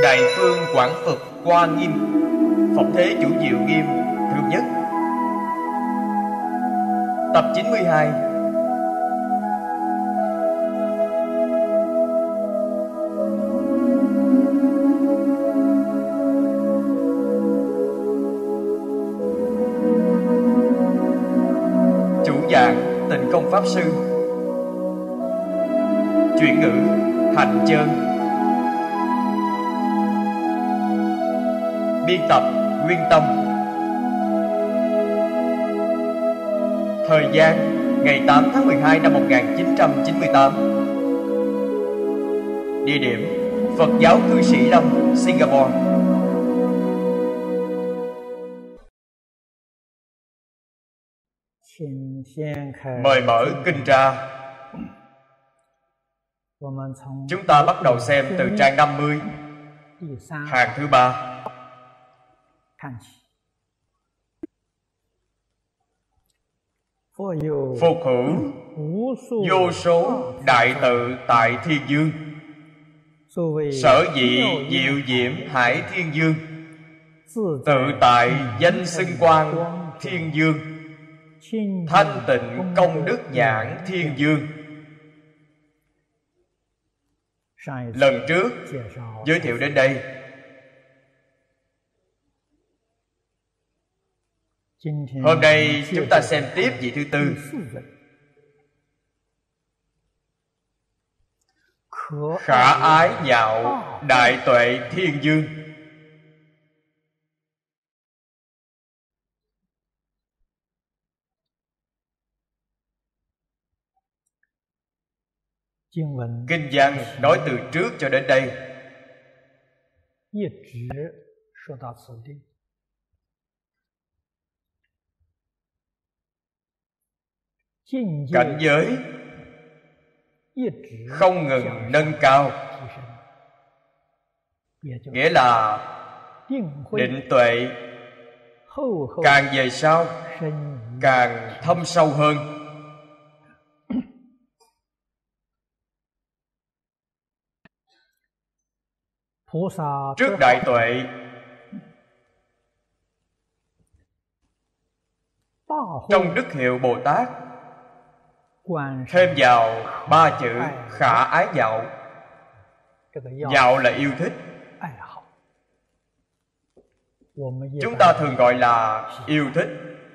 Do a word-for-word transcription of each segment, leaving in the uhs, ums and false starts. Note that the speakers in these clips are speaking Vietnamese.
Đại Phương Quảng Phật Hoa Nghiêm, Phật Thế Chủ Diệu Nghiêm thứ nhất. Tập chín mươi hai. Chủ giảng Tịnh Công Pháp Sư. Chuyển ngữ Hạnh Chơn. Biên tập Nguyên Tâm. Thời gian ngày tám tháng mười hai năm một nghìn chín trăm chín mươi tám. Địa điểm Phật giáo Cư Sĩ Lâm, Singapore. Mời mở kinh ra. Chúng ta bắt đầu xem từ trang năm mươi, hàng thứ ba. Phục hữu vô số đại tự tại thiên dương. Sở dĩ diệu diễm hải thiên dương, tự tại danh xưng quang thiên dương, thanh tịnh công đức nhãn thiên dương. Lần trước giới thiệu đến đây. Hôm nay chúng ta xem tiếp vị thứ tư. Khả ái nhạo đại tuệ thiên dương. Kinh văn nói từ trước cho đến đây. Cảnh giới không ngừng nâng cao, nghĩa là định tuệ càng về sau càng thâm sâu hơn. Trước đại tuệ, trong Đức Hiệu Bồ Tát thêm vào ba chữ khả ái nhạo. Nhạo là yêu thích, chúng ta thường gọi là yêu thích.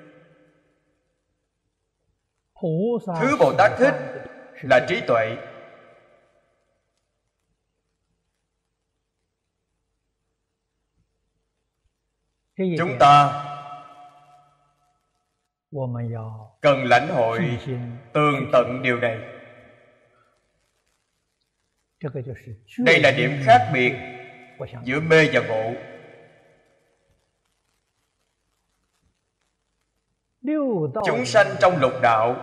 Thứ Bồ Tát thích là trí tuệ. Chúng ta cần lãnh hội tường tận điều này. Đây là điểm khác biệt giữa mê và ngộ. Chúng sanh trong lục đạo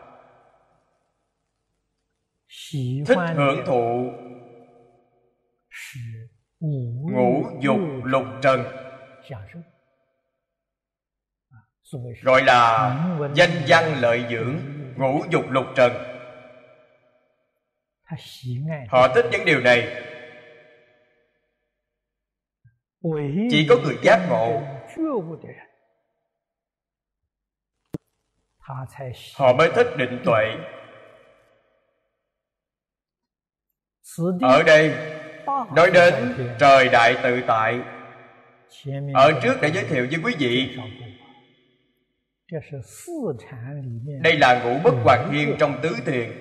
thích hưởng thụ ngũ dục lục trần, gọi là danh văn lợi dưỡng ngũ dục lục trần. Họ thích những điều này. Chỉ có người giác ngộ họ mới thích định tuệ. Ở đây nói đến trời đại tự tại. Ở trước đã giới thiệu với quý vị, đây là ngũ bất hoàn thiên trong tứ thiền.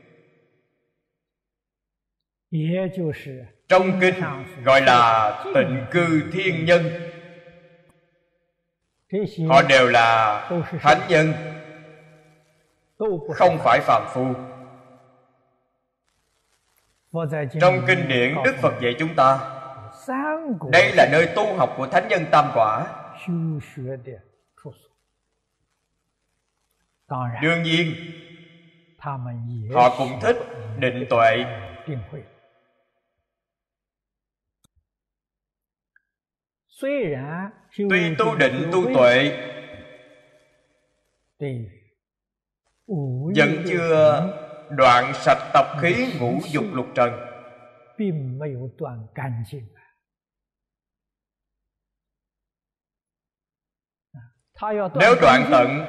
Trong kinh gọi là tịnh cư thiên nhân. Họ đều là thánh nhân, không phải phàm phu. Trong kinh điển Đức Phật dạy chúng ta, đây là nơi tu học của thánh nhân tam quả. Đương nhiên họ cũng thích định tuệ. Tuy tu định tu tuệ vẫn chưa đoạn sạch tập khí ngũ dục lục trần. Nếu đoạn tận,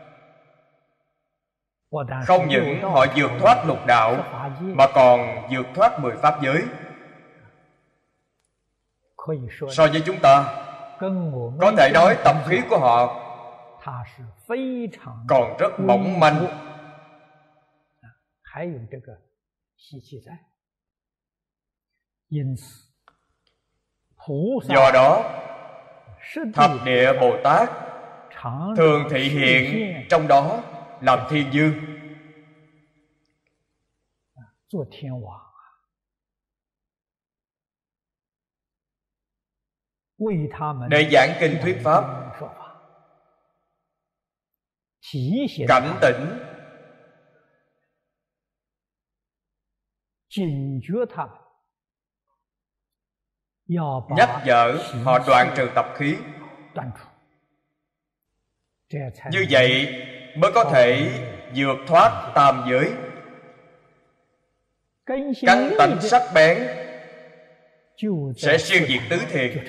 không những họ vượt thoát lục đạo, mà còn vượt thoát mười pháp giới. So với chúng ta, có thể nói tập khí của họ còn rất mỏng manh. Do đó, thập địa Bồ Tát thường thị hiện trong đó làm thiên dương, để giảng kinh thuyết pháp, cảnh tỉnh nhắc nhở họ đoạn trừ tập khí. Như vậy mới có thể vượt thoát tam giới. Căn tánh sắc bén sẽ siêu diệt tứ thiền.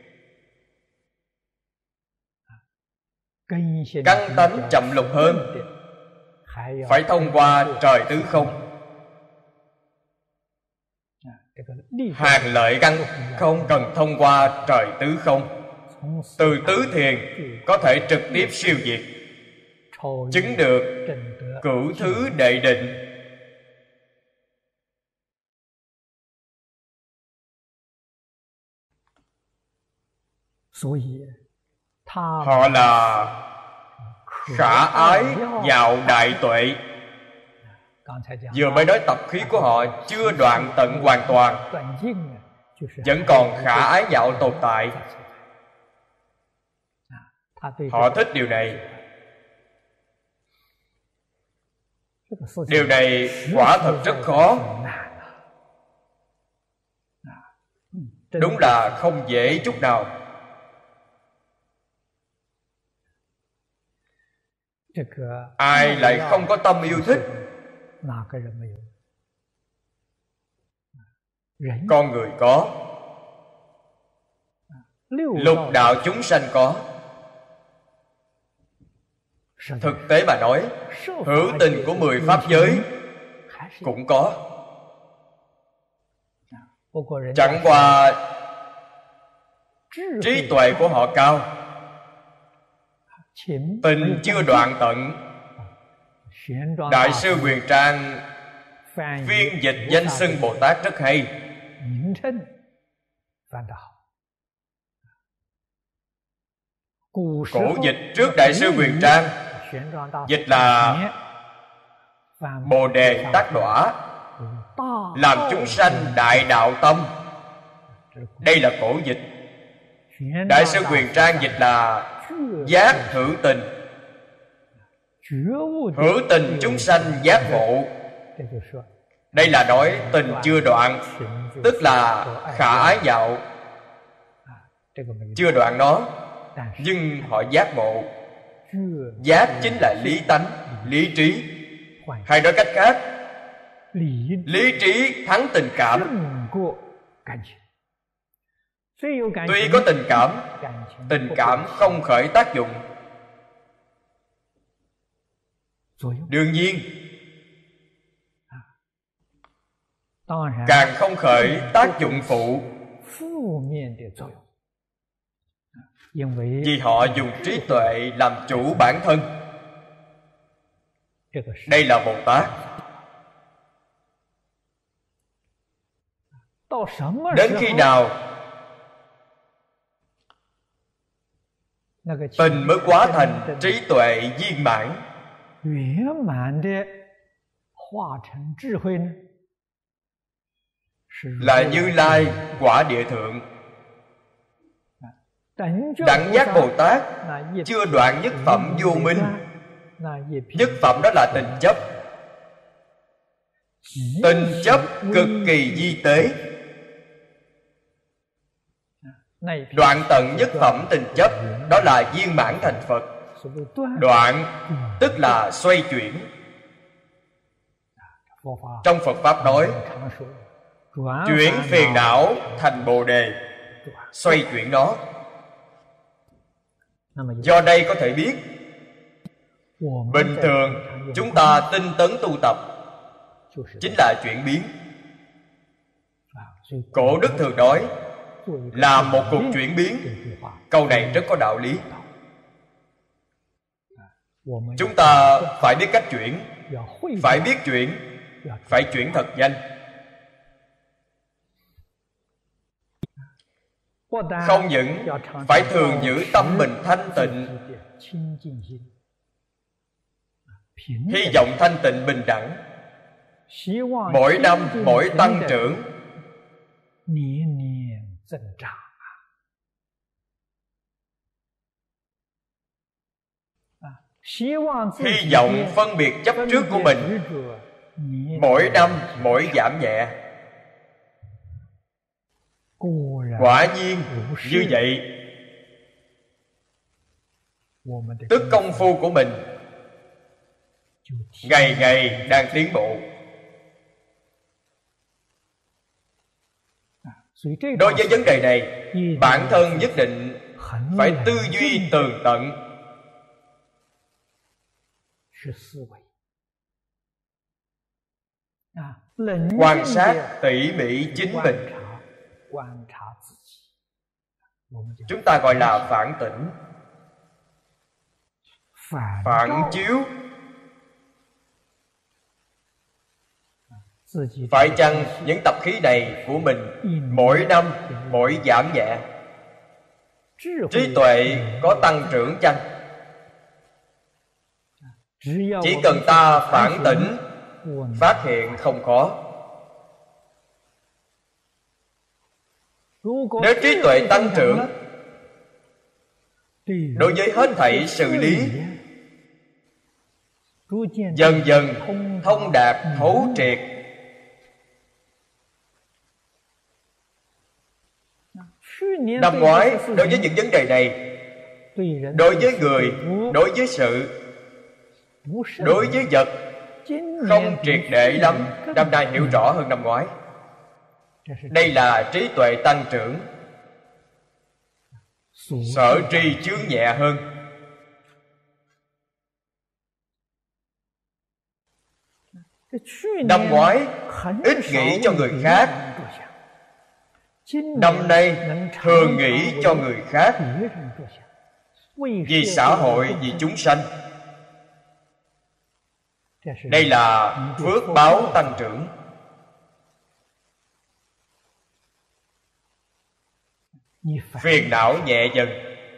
Căn tánh chậm lục hơn phải thông qua trời tứ không. Hàng lợi căn không cần thông qua trời tứ không. Từ tứ thiền có thể trực tiếp siêu diệt, chứng được cửu thứ đệ định. Họ là khả ái vào đại tuệ. Vừa mới nói tập khí của họ chưa đoạn tận hoàn toàn, vẫn còn khả ái dạo tồn tại. Họ thích điều này. Điều này quả thật rất khó. Đúng là không dễ chút nào. Ai lại không có tâm yêu thích? Con người có, lục đạo chúng sanh có. Thực tế mà nói, hữu tình của mười pháp giới cũng có. Chẳng qua trí tuệ của họ cao, tình chưa đoạn tận. Đại sư Huyền Trang phiên dịch danh xưng Bồ Tát rất hay. Cổ dịch trước Đại sư Huyền Trang dịch là Bồ Đề Tác Đọa, làm chúng sanh đại đạo tâm. Đây là cổ dịch. Đại sư Huyền Trang dịch là giác hữu tình, hữu tình chúng sanh giác ngộ. Đây là nói tình chưa đoạn, tức là khả ái dạo. Chưa đoạn nó, nhưng họ giác ngộ. Giác chính là lý tánh, lý trí. Hay nói cách khác, lý trí thắng tình cảm. Tuy có tình cảm, tình cảm không khởi tác dụng. Đương nhiên, càng không khởi tác dụng phụ. Vì họ dùng trí tuệ làm chủ bản thân. Đây là Bồ Tát. Đến khi nào tình mới quá thành trí tuệ viên mãn? Là Như Lai quả địa thượng. Đẳng giác Bồ Tát chưa đoạn nhất phẩm vô minh. Nhất phẩm đó là tình chấp. Tình chấp cực kỳ di tế. Đoạn tận nhất phẩm tình chấp, đó là viên mãn thành Phật. Đoạn tức là xoay chuyển. Trong Phật Pháp nói, chuyển phiền não thành Bồ Đề, xoay chuyển nó. Do đây có thể biết, bình thường chúng ta tinh tấn tu tập chính là chuyển biến. Cổ đức thường nói là một cuộc chuyển biến. Câu này rất có đạo lý. Chúng ta phải biết cách chuyển, phải biết chuyển, phải chuyển thật nhanh. Không những phải thường giữ tâm mình thanh tịnh, hy vọng thanh tịnh bình đẳng, mỗi năm mỗi tăng trưởng, hy vọng phân biệt chấp trước của mình mỗi năm mỗi giảm nhẹ. Quả nhiên như vậy, tức công phu của mình ngày ngày đang tiến bộ. Đối với vấn đề này, bản thân nhất định phải tư duy tường tận, quan sát tỉ mỉ chính mình. Chúng ta gọi là phản tỉnh, phản chiếu. Phải chăng những tập khí này của mình mỗi năm mỗi giảm nhẹ, trí tuệ có tăng trưởng chăng? Chỉ cần ta phản tỉnh, phát hiện không khó. Nếu trí tuệ tăng trưởng, đối với hết thảy sự lý dần dần thông đạt thấu triệt. Năm ngoái, đối với những vấn đề này, đối với người, đối với sự, đối với vật, không triệt để lắm. Năm nay hiểu rõ hơn năm ngoái. Đây là trí tuệ tăng trưởng, sở tri chướng nhẹ hơn. Năm ngoái ít nghĩ cho người khác, năm nay thường nghĩ cho người khác, vì xã hội, vì chúng sanh. Đây là phước báo tăng trưởng. Phiền não nhẹ dần,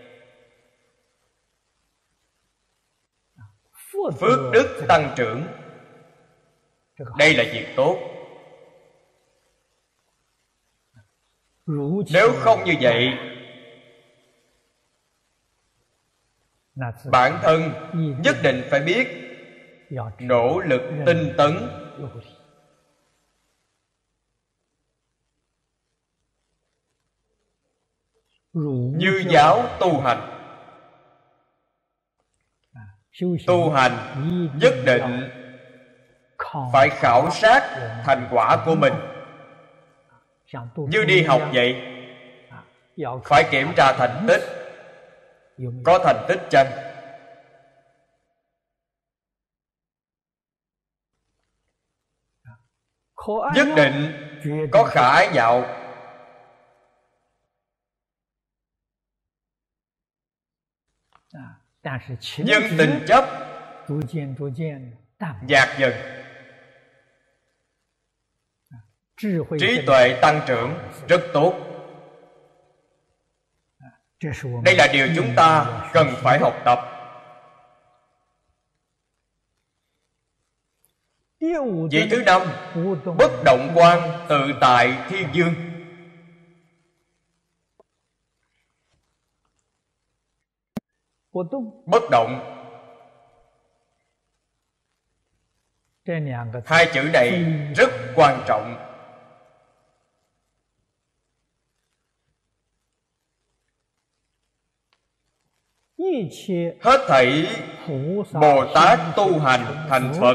phước đức tăng trưởng. Đây là việc tốt. Nếu không như vậy, bản thân nhất định phải biết nỗ lực tinh tấn. Như giáo tu hành, tu hành nhất định phải khảo sát thành quả của mình. Như đi học vậy, phải kiểm tra thành tích. Có thành tích chăng? Nhất định có khả ái nhạo. Nhưng tình chấp nhạt dần, trí tuệ tăng trưởng rất tốt. Đây là điều chúng ta cần phải học tập. Vị thứ năm, bất động quan tự tại thiên dương. Bất động, hai chữ này rất quan trọng. Hết thảy Bồ Tát tu hành thành Phật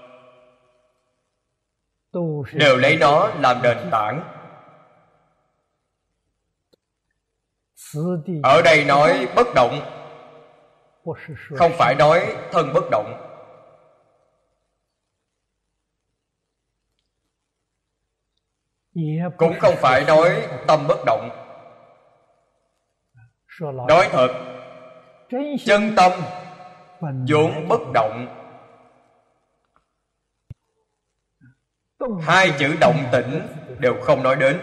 đều lấy nó làm nền tảng. Ở đây nói bất động, không phải nói thân bất động. Cũng không phải nói tâm bất động. Nói thật, chân tâm vốn bất động. Hai chữ động tĩnh đều không nói đến.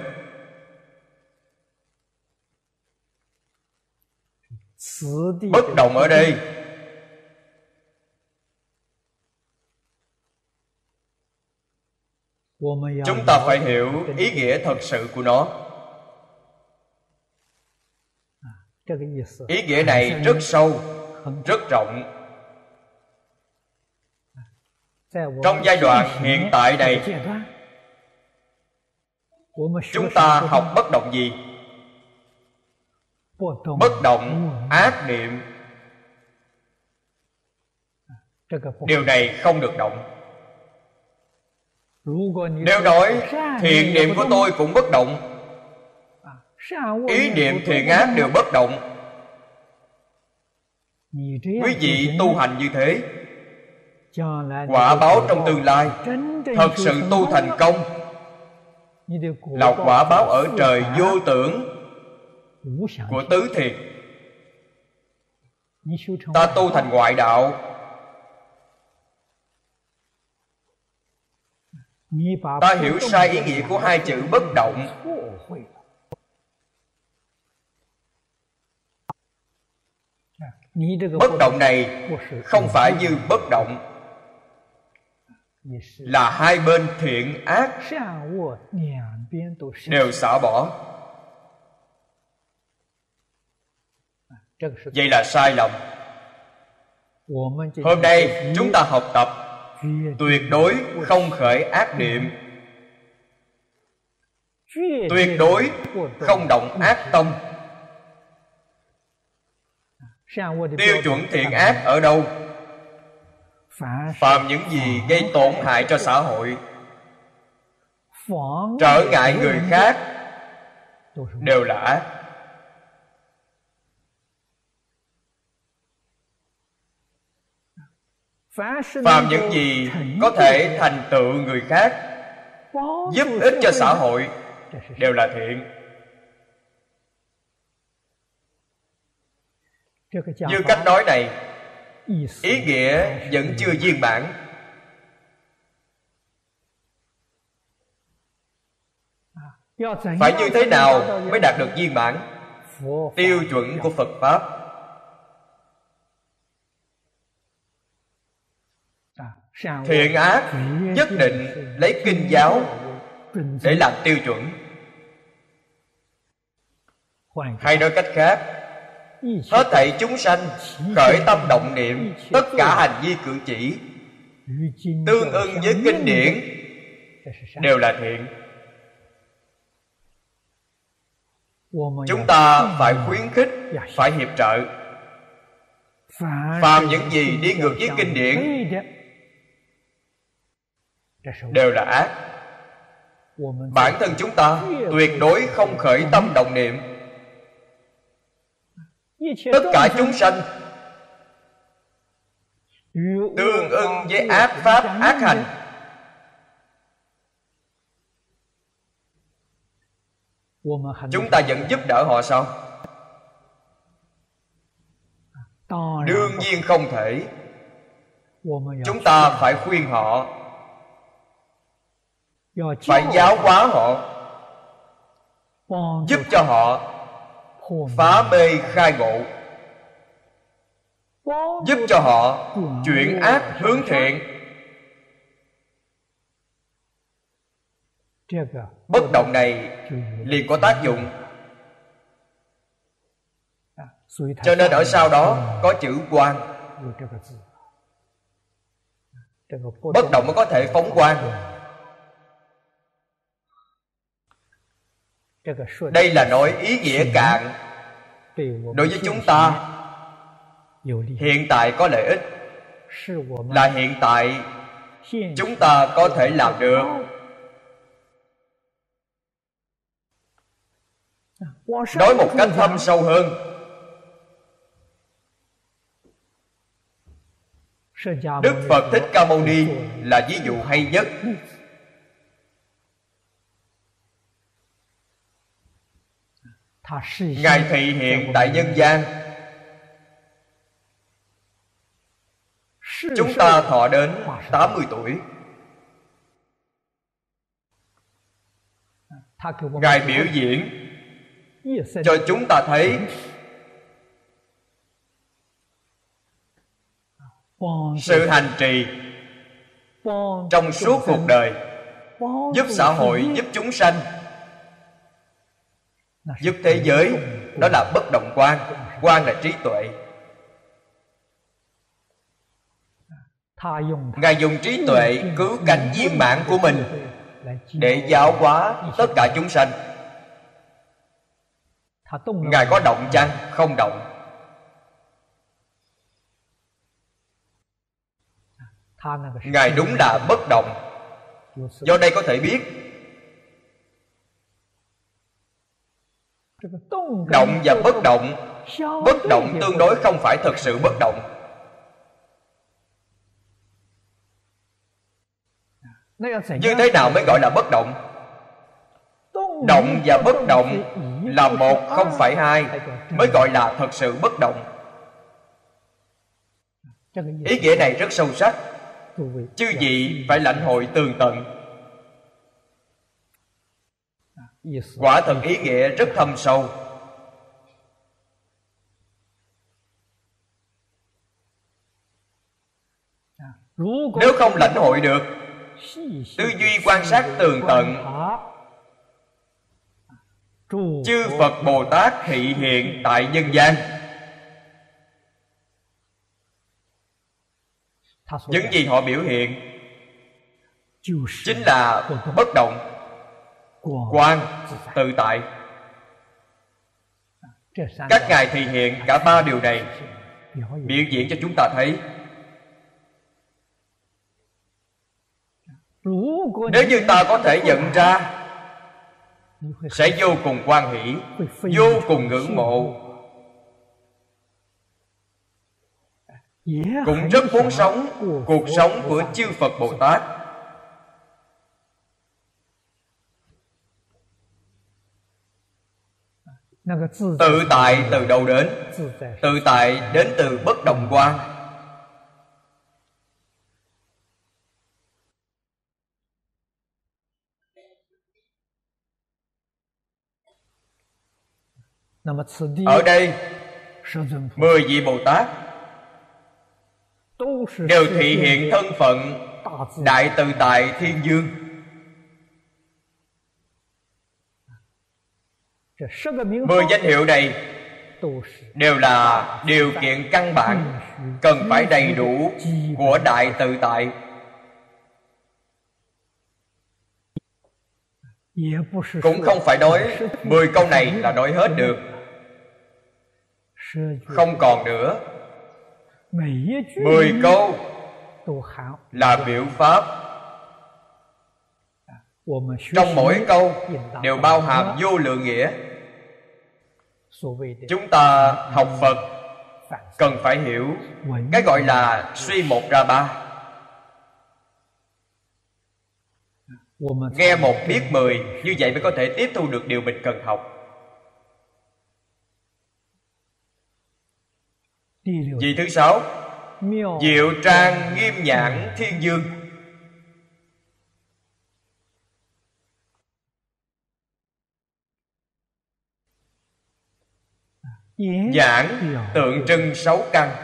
Bất động ở đây chúng ta phải hiểu ý nghĩa thật sự của nó. Ý nghĩa này rất sâu, rất rộng. Trong giai đoạn hiện tại này, chúng ta học bất động gì? Bất động ác niệm. Điều này không được động. Nếu nói thiện niệm của tôi cũng bất động, ý niệm thiện ác đều bất động, quý vị tu hành như thế, quả báo trong tương lai thật sự tu thành công là quả báo ở trời vô tưởng của tứ thiệt. Ta tu thành ngoại đạo, ta hiểu sai ý nghĩa của hai chữ bất động. Bất động này không phải như bất động, là hai bên thiện ác đều xả bỏ. Vậy là sai lầm. Hôm nay chúng ta học tập tuyệt đối không khởi ác niệm, tuyệt đối không động ác tâm. Tiêu chuẩn thiện ác ở đâu? Phạm những gì gây tổn hại cho xã hội, trở ngại người khác đều là ác. Phạm những gì có thể thành tựu người khác, giúp ích cho xã hội đều là thiện. Như cách nói này, ý nghĩa vẫn chưa viên mãn. Phải như thế nào mới đạt được viên mãn? Tiêu chuẩn của Phật Pháp. Thiện ác nhất định lấy kinh giáo để làm tiêu chuẩn. Hay nói cách khác, hết thảy chúng sanh khởi tâm động niệm, tất cả hành vi cử chỉ tương ưng với kinh điển đều là thiện. Chúng ta phải khuyến khích, phải hiệp trợ. Phàm những gì đi ngược với kinh điển đều là ác. Bản thân chúng ta tuyệt đối không khởi tâm động niệm. Tất cả chúng sanh tương ưng với ác pháp, ác hành, chúng ta vẫn giúp đỡ họ sao? Đương nhiên không thể. Chúng ta phải khuyên họ, phải giáo hóa họ, giúp cho họ phá mê khai ngộ, giúp cho họ chuyển ác hướng thiện. Bất động này liền có tác dụng. Cho nên ở sau đó có chữ quang. Bất động mới có thể phóng quang. Đây là nói ý nghĩa cạn. Đối với chúng ta hiện tại có lợi ích, là hiện tại chúng ta có thể làm được. Nói một cách thâm sâu hơn, Đức Phật Thích Ca Mâu Ni là ví dụ hay nhất. Ngài thị hiện tại nhân gian, chúng ta thọ đến tám mươi tuổi. Ngài biểu diễn cho chúng ta thấy sự hành trì trong suốt cuộc đời, giúp xã hội, giúp chúng sanh, giúp thế giới. Đó là bất động quan. Quan là trí tuệ. Ngài dùng trí tuệ cứu cánh viên mãn của mình để giáo hóa tất cả chúng sanh. Ngài có động chăng? Không động. Ngài đúng là bất động. Do đây có thể biết động và bất động. Bất động tương đối không phải thật sự bất động. Như thế nào mới gọi là bất động? Động và bất động là một không phải hai, mới gọi là thật sự bất động. Ý nghĩa này rất sâu sắc, chư vị phải lãnh hội tường tận. Quả thật ý nghĩa rất thâm sâu. Nếu không lãnh hội được, tư duy quan sát tường tận, chư Phật Bồ Tát thị hiện tại nhân gian, những gì họ biểu hiện chính là bất động, quang, tự tại. Các ngài thị hiện cả ba điều này, biểu diễn cho chúng ta thấy. Nếu như ta có thể nhận ra, sẽ vô cùng hoan hỷ, vô cùng ngưỡng mộ, cũng rất muốn sống cuộc sống của chư Phật Bồ Tát. Tự tại từ đâu đến? Tự tại đến từ bất động quan. Ở đây, mười vị Bồ Tát đều thị hiện thân phận Đại Tự Tại Thiên Dương. Mười danh hiệu này đều là điều kiện căn bản cần phải đầy đủ của Đại Tự Tại. Cũng không phải nói mười câu này là nói hết được. Không còn nữa. Mười câu là biểu pháp. Trong mỗi câu đều bao hàm vô lượng nghĩa. Chúng ta học Phật cần phải hiểu cái gọi là suy một ra ba. Nghe một biết mười, như vậy mới có thể tiếp thu được điều mình cần học. Vị thứ sáu, Diệu Trang Nghiêm Nhãn Thiên Dương. Nhãn tượng trưng sáu căn.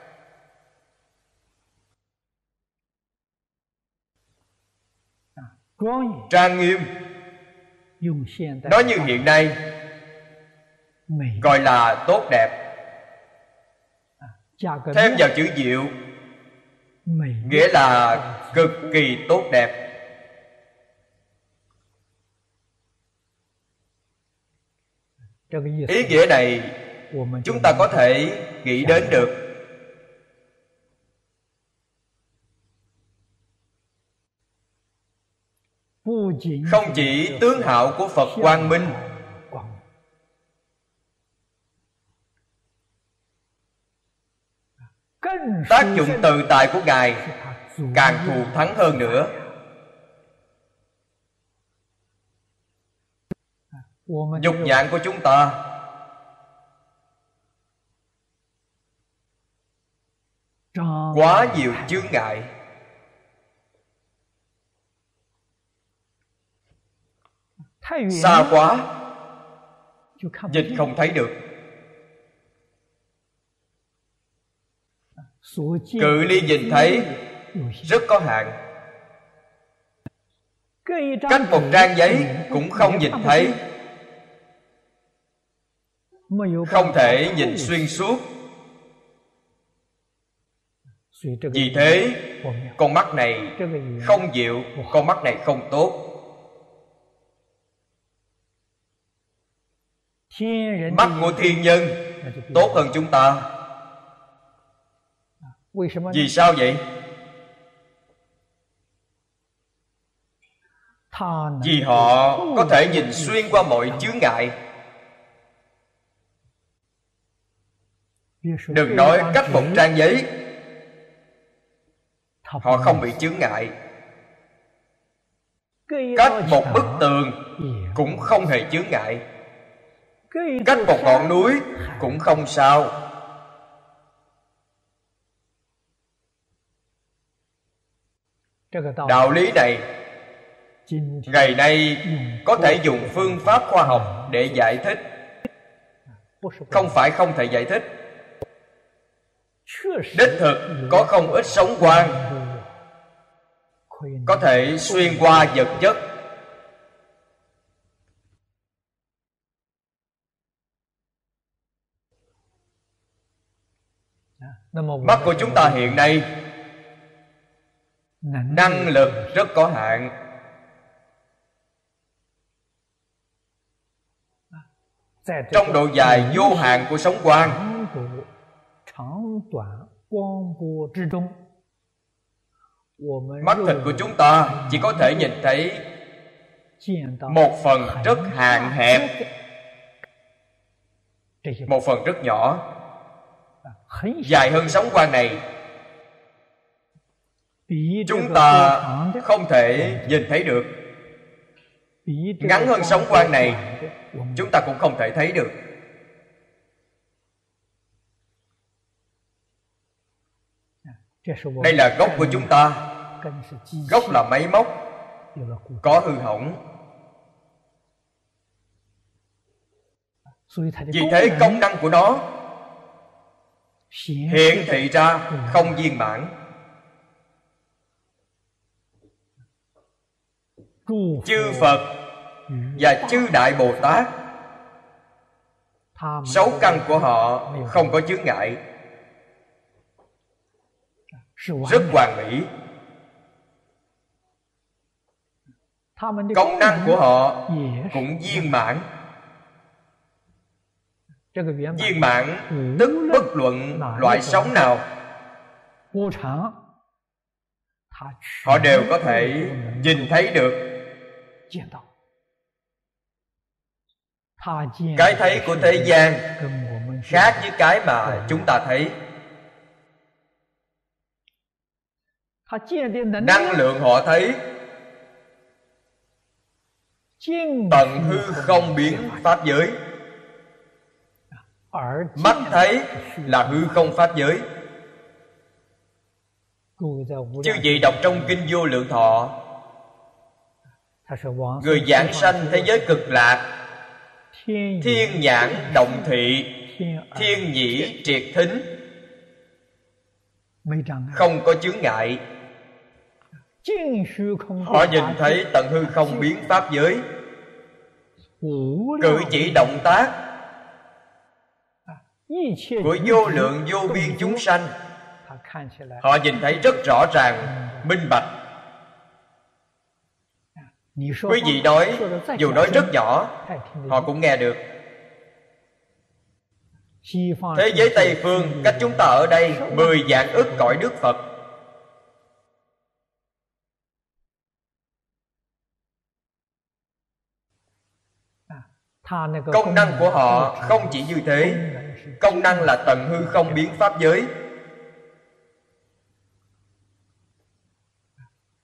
Trang nghiêm, nói như hiện nay gọi là tốt đẹp. Thêm vào chữ diệu, nghĩa là cực kỳ tốt đẹp. Ý nghĩa này chúng ta có thể nghĩ đến được. Không chỉ tướng hạo của Phật quang minh, Tác dụng tự tại của Ngài càng thù thắng hơn nữa. Dục nhãn của chúng ta quá nhiều chướng ngại, xa quá, nhìn không thấy được. Cự ly nhìn thấy rất có hạn. Cách một trang giấy cũng không nhìn thấy, không thể nhìn xuyên suốt. Vì thế con mắt này không diệu, con mắt này không tốt. Mắt của thiên nhân tốt hơn chúng ta. Vì sao vậy? Vì họ có thể nhìn xuyên qua mọi chướng ngại. Đừng nói cách một trang giấy, họ không bị chướng ngại. Cách một bức tường cũng không hề chướng ngại. Cách một ngọn núi cũng không sao. Đạo lý này ngày nay có thể dùng phương pháp khoa học để giải thích. Không phải không thể giải thích. Đích thực có không ít sóng quang có thể xuyên qua vật chất. Mắt của chúng ta hiện nay năng lực rất có hạn. Trong độ dài vô hạn của sóng quang, mắt thịt của chúng ta chỉ có thể nhìn thấy một phần rất hạn hẹp, một phần rất nhỏ. Dài hơn sóng quang này chúng ta không thể nhìn thấy được. Ngắn hơn sóng quang này chúng ta cũng không thể thấy được. Đây là gốc của chúng ta. Gốc là máy móc, có hư hỏng. Vì thế công năng của nó hiện thị ra không viên mãn. Chư Phật và chư Đại Bồ Tát, sáu căn của họ không có chướng ngại, rất hoàn mỹ. Công năng của họ cũng viên mãn. Viên mãn tức bất luận loại sóng nào, họ đều có thể nhìn thấy được. Cái thấy của thế gian khác với cái mà chúng ta thấy. Năng lượng họ thấy tận hư không biến pháp giới. Mắt thấy là hư không pháp giới. Chư vị đọc trong Kinh Vô Lượng Thọ, người giảng sanh thế giới cực lạc, thiên nhãn động thị, thiên nhĩ triệt thính, không có chướng ngại. Họ nhìn thấy tận hư không biến pháp giới. Cử chỉ động tác của vô lượng vô biên chúng sanh, họ nhìn thấy rất rõ ràng, minh bạch. Quý vị nói, dù nói rất nhỏ, họ cũng nghe được. Thế giới Tây Phương cách chúng ta ở đây mười vạn ức cõi Đức Phật. Công năng của họ không chỉ như thế. Công năng là tận hư không biến pháp giới.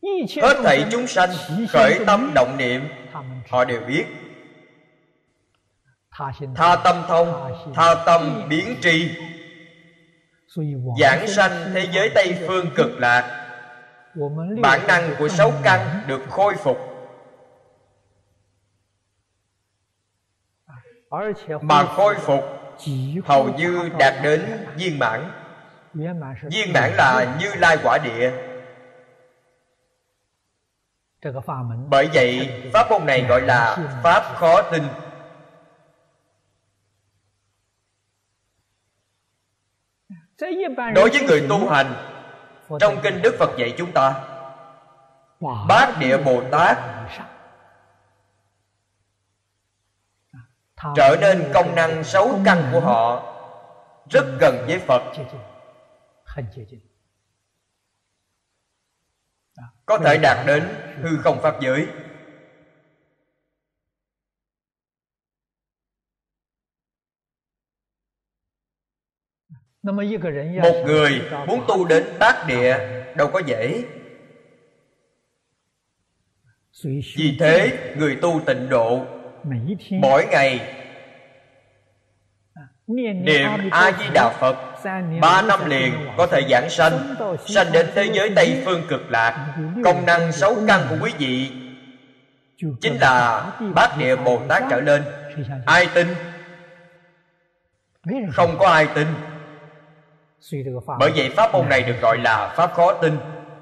Hết thảy chúng sanh khởi tâm động niệm, họ đều biết. Tha tâm thông, tha tâm biến tri. Giảng sanh thế giới Tây Phương Cực Lạc, bản năng của sáu căn được khôi phục, mà khôi phục hầu như đạt đến viên mãn. Viên mãn là Như Lai quả địa. Bởi vậy pháp môn này gọi là pháp khó tin. Đối với người tu hành, trong kinh Đức Phật dạy chúng ta, Bát Địa Bồ Tát trở nên công năng sáu căn của họ rất gần với Phật, có thể đạt đến hư không pháp giới. Một người muốn tu đến bát địa đâu có dễ. Vì thế người tu tịnh độ mỗi ngày niệm A Di Đà Phật ba năm liền có thể giảng sanh, sanh đến thế giới Tây Phương Cực Lạc. Công năng sáu căn của quý vị chính là Bát Địa Bồ Tát trở lên. Ai tin? Không có ai tin. Bởi vậy pháp môn này được gọi là pháp khó tin.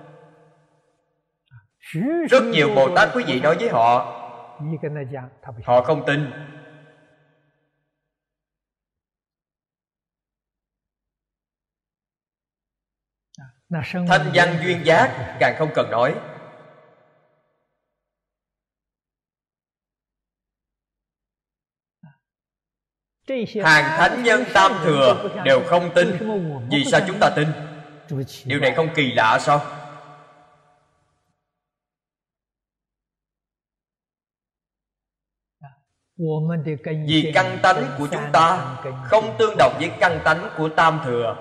Rất nhiều Bồ Tát quý vị nói với họ, họ không tin. Thanh văn duyên giác càng không cần nói. Hàng thánh nhân tam thừa đều không tin. Vì sao chúng ta tin? Điều này không kỳ lạ sao? Vì căn tánh của chúng ta không tương đồng với căn tánh của tam thừa.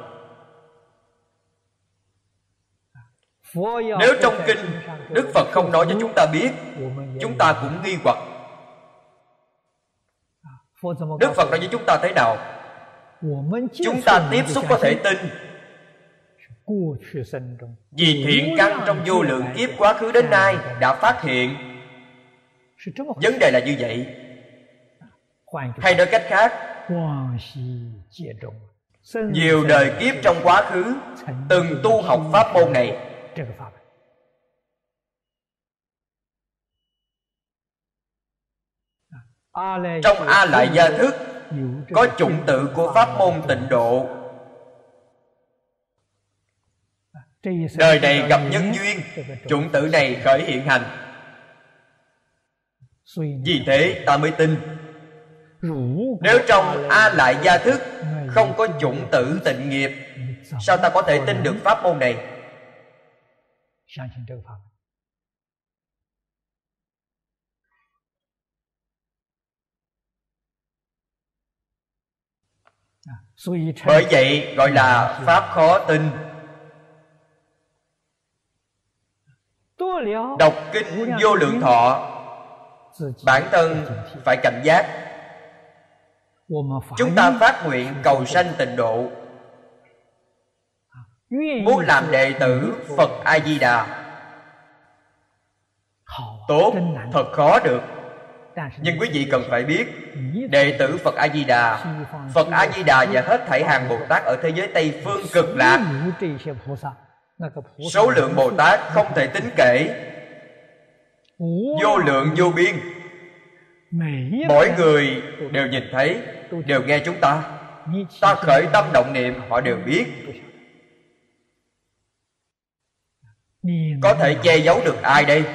Nếu trong kinh Đức Phật không nói cho chúng ta biết, chúng ta cũng nghi hoặc. Đức Phật nói với chúng ta thế nào? Chúng ta tiếp xúc có thể tin vì thiện căn trong vô lượng kiếp quá khứ đến nay đã phát hiện. Vấn đề là như vậy. Hay nói cách khác, nhiều đời kiếp trong quá khứ từng tu học pháp môn này. Trong A Lại Gia Thức có chủng tự của pháp môn tịnh độ. Đời này gặp nhân duyên, chủng tự này khởi hiện hành. Vì thế ta mới tin. Nếu trong A Lại Gia Thức không có chủng tử tịnh nghiệp, sao ta có thể tin được pháp môn này? Bởi vậy gọi là pháp khó tin. Đọc kinh Vô Lượng Thọ, bản thân phải cảnh giác. Chúng ta phát nguyện cầu sanh tịnh độ, muốn làm đệ tử Phật A Di Đà. Tốt, thật khó được. Nhưng quý vị cần phải biết, đệ tử Phật A Di Đà, Phật A Di Đà và hết thảy hàng Bồ Tát ở thế giới Tây Phương Cực Lạc, số lượng Bồ Tát không thể tính kể, vô lượng vô biên. Mỗi người đều nhìn thấy, đều nghe chúng ta. Ta khởi tâm động niệm, họ đều biết. Có thể che giấu được ai đây?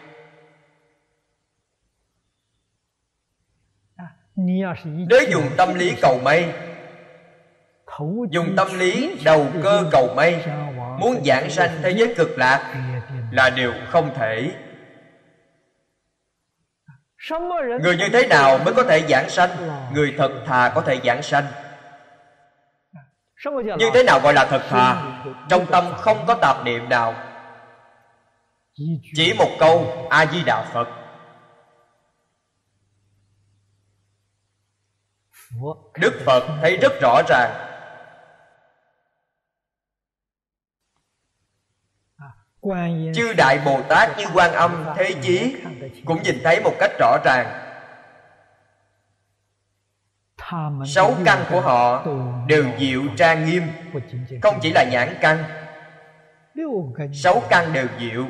Nếu dùng tâm lý cầu mây, dùng tâm lý đầu cơ cầu mây, muốn giảng sanh thế giới Cực Lạc là điều không thể. Người như thế nào mới có thể giảng sanh? Người thật thà có thể giảng sanh. Như thế nào gọi là thật thà? Trong tâm không có tạp niệm nào. Chỉ một câu A Di Đà Phật, Đức Phật thấy rất rõ ràng. Chư Đại Bồ Tát như Quan Âm, Thế Chí cũng nhìn thấy một cách rõ ràng. Sáu căn của họ đều diệu trang nghiêm, không chỉ là nhãn căn. Sáu căn đều diệu.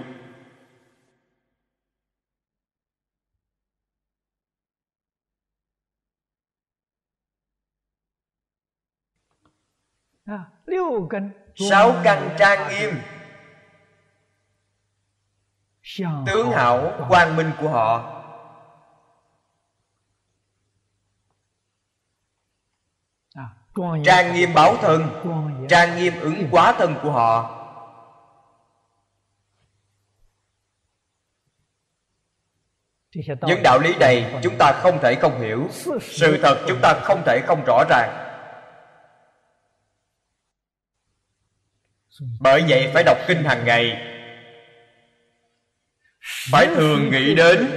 Sáu căn trang nghiêm, tướng hảo quang minh của họ. Trang nghiêm báo thân, trang nghiêm ứng quá thân của họ. Những đạo lý này chúng ta không thể không hiểu. Sự thật chúng ta không thể không rõ ràng. Bởi vậy phải đọc kinh hàng ngày, phải thường nghĩ đến.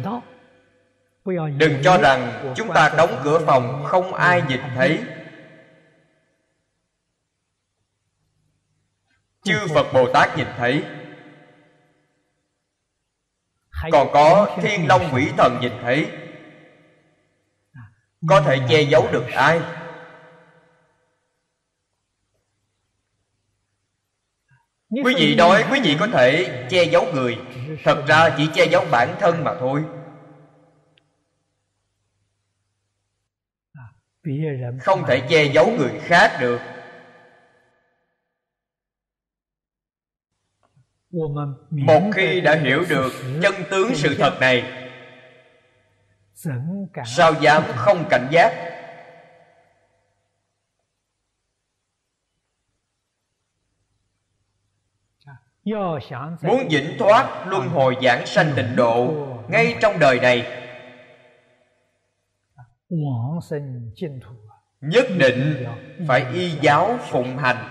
Đừng cho rằng chúng ta đóng cửa phòng không ai nhìn thấy. Chư Phật Bồ Tát nhìn thấy, còn có thiên long quỷ thần nhìn thấy. Có thể che giấu được ai? Quý vị nói quý vị có thể che giấu người, thật ra chỉ che giấu bản thân mà thôi. Không thể che giấu người khác được. Một khi đã hiểu được chân tướng sự thật này, sao dám không cảnh giác? Muốn vĩnh thoát luân hồi giảng sanh tịnh độ ngay trong đời này, nhất định phải y giáo phụng hành.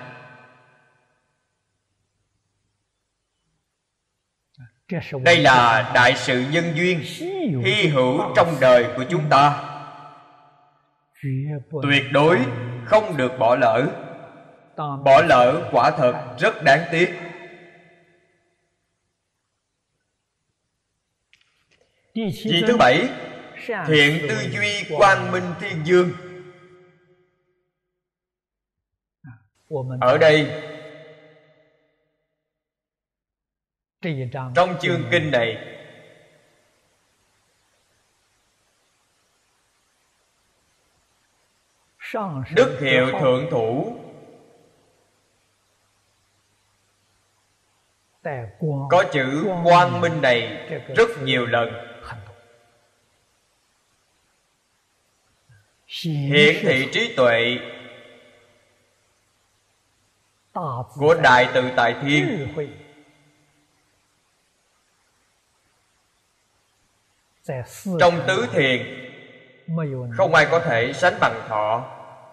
Đây là đại sự nhân duyên hy hữu trong đời của chúng ta, tuyệt đối không được bỏ lỡ. Bỏ lỡ quả thật rất đáng tiếc. Vị thứ bảy, thiện tư duy quang minh thiên dương. Ở đây, trong chương kinh này, Đức Hiệu Thượng Thủ có chữ quang minh này rất nhiều lần, hiển thị trí tuệ của Đại Tự Tại Thiên. Trong tứ thiền không ai có thể sánh bằng thọ.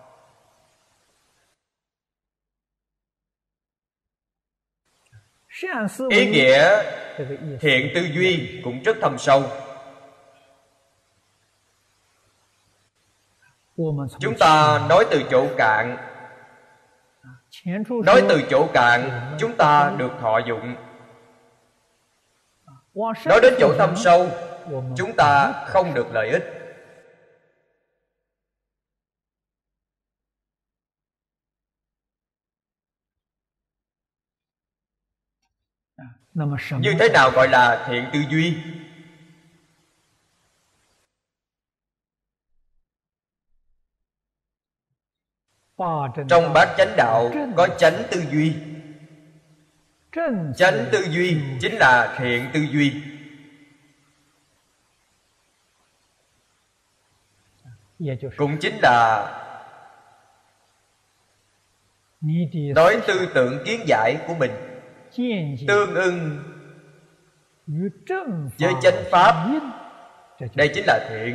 Ý nghĩa thiện tư duy cũng rất thâm sâu. Chúng ta nói từ chỗ cạn, nói từ chỗ cạn chúng ta được thọ dụng. Nói đến chỗ thâm sâu, chúng ta không được lợi ích. Như thế nào gọi là thiện tư duy? Trong bát chánh đạo có chánh tư duy. Chánh tư duy chính là thiện tư duy. Cũng chính là nói tư tưởng kiến giải của mình tương ưng với chánh pháp. Đây chính là thiện.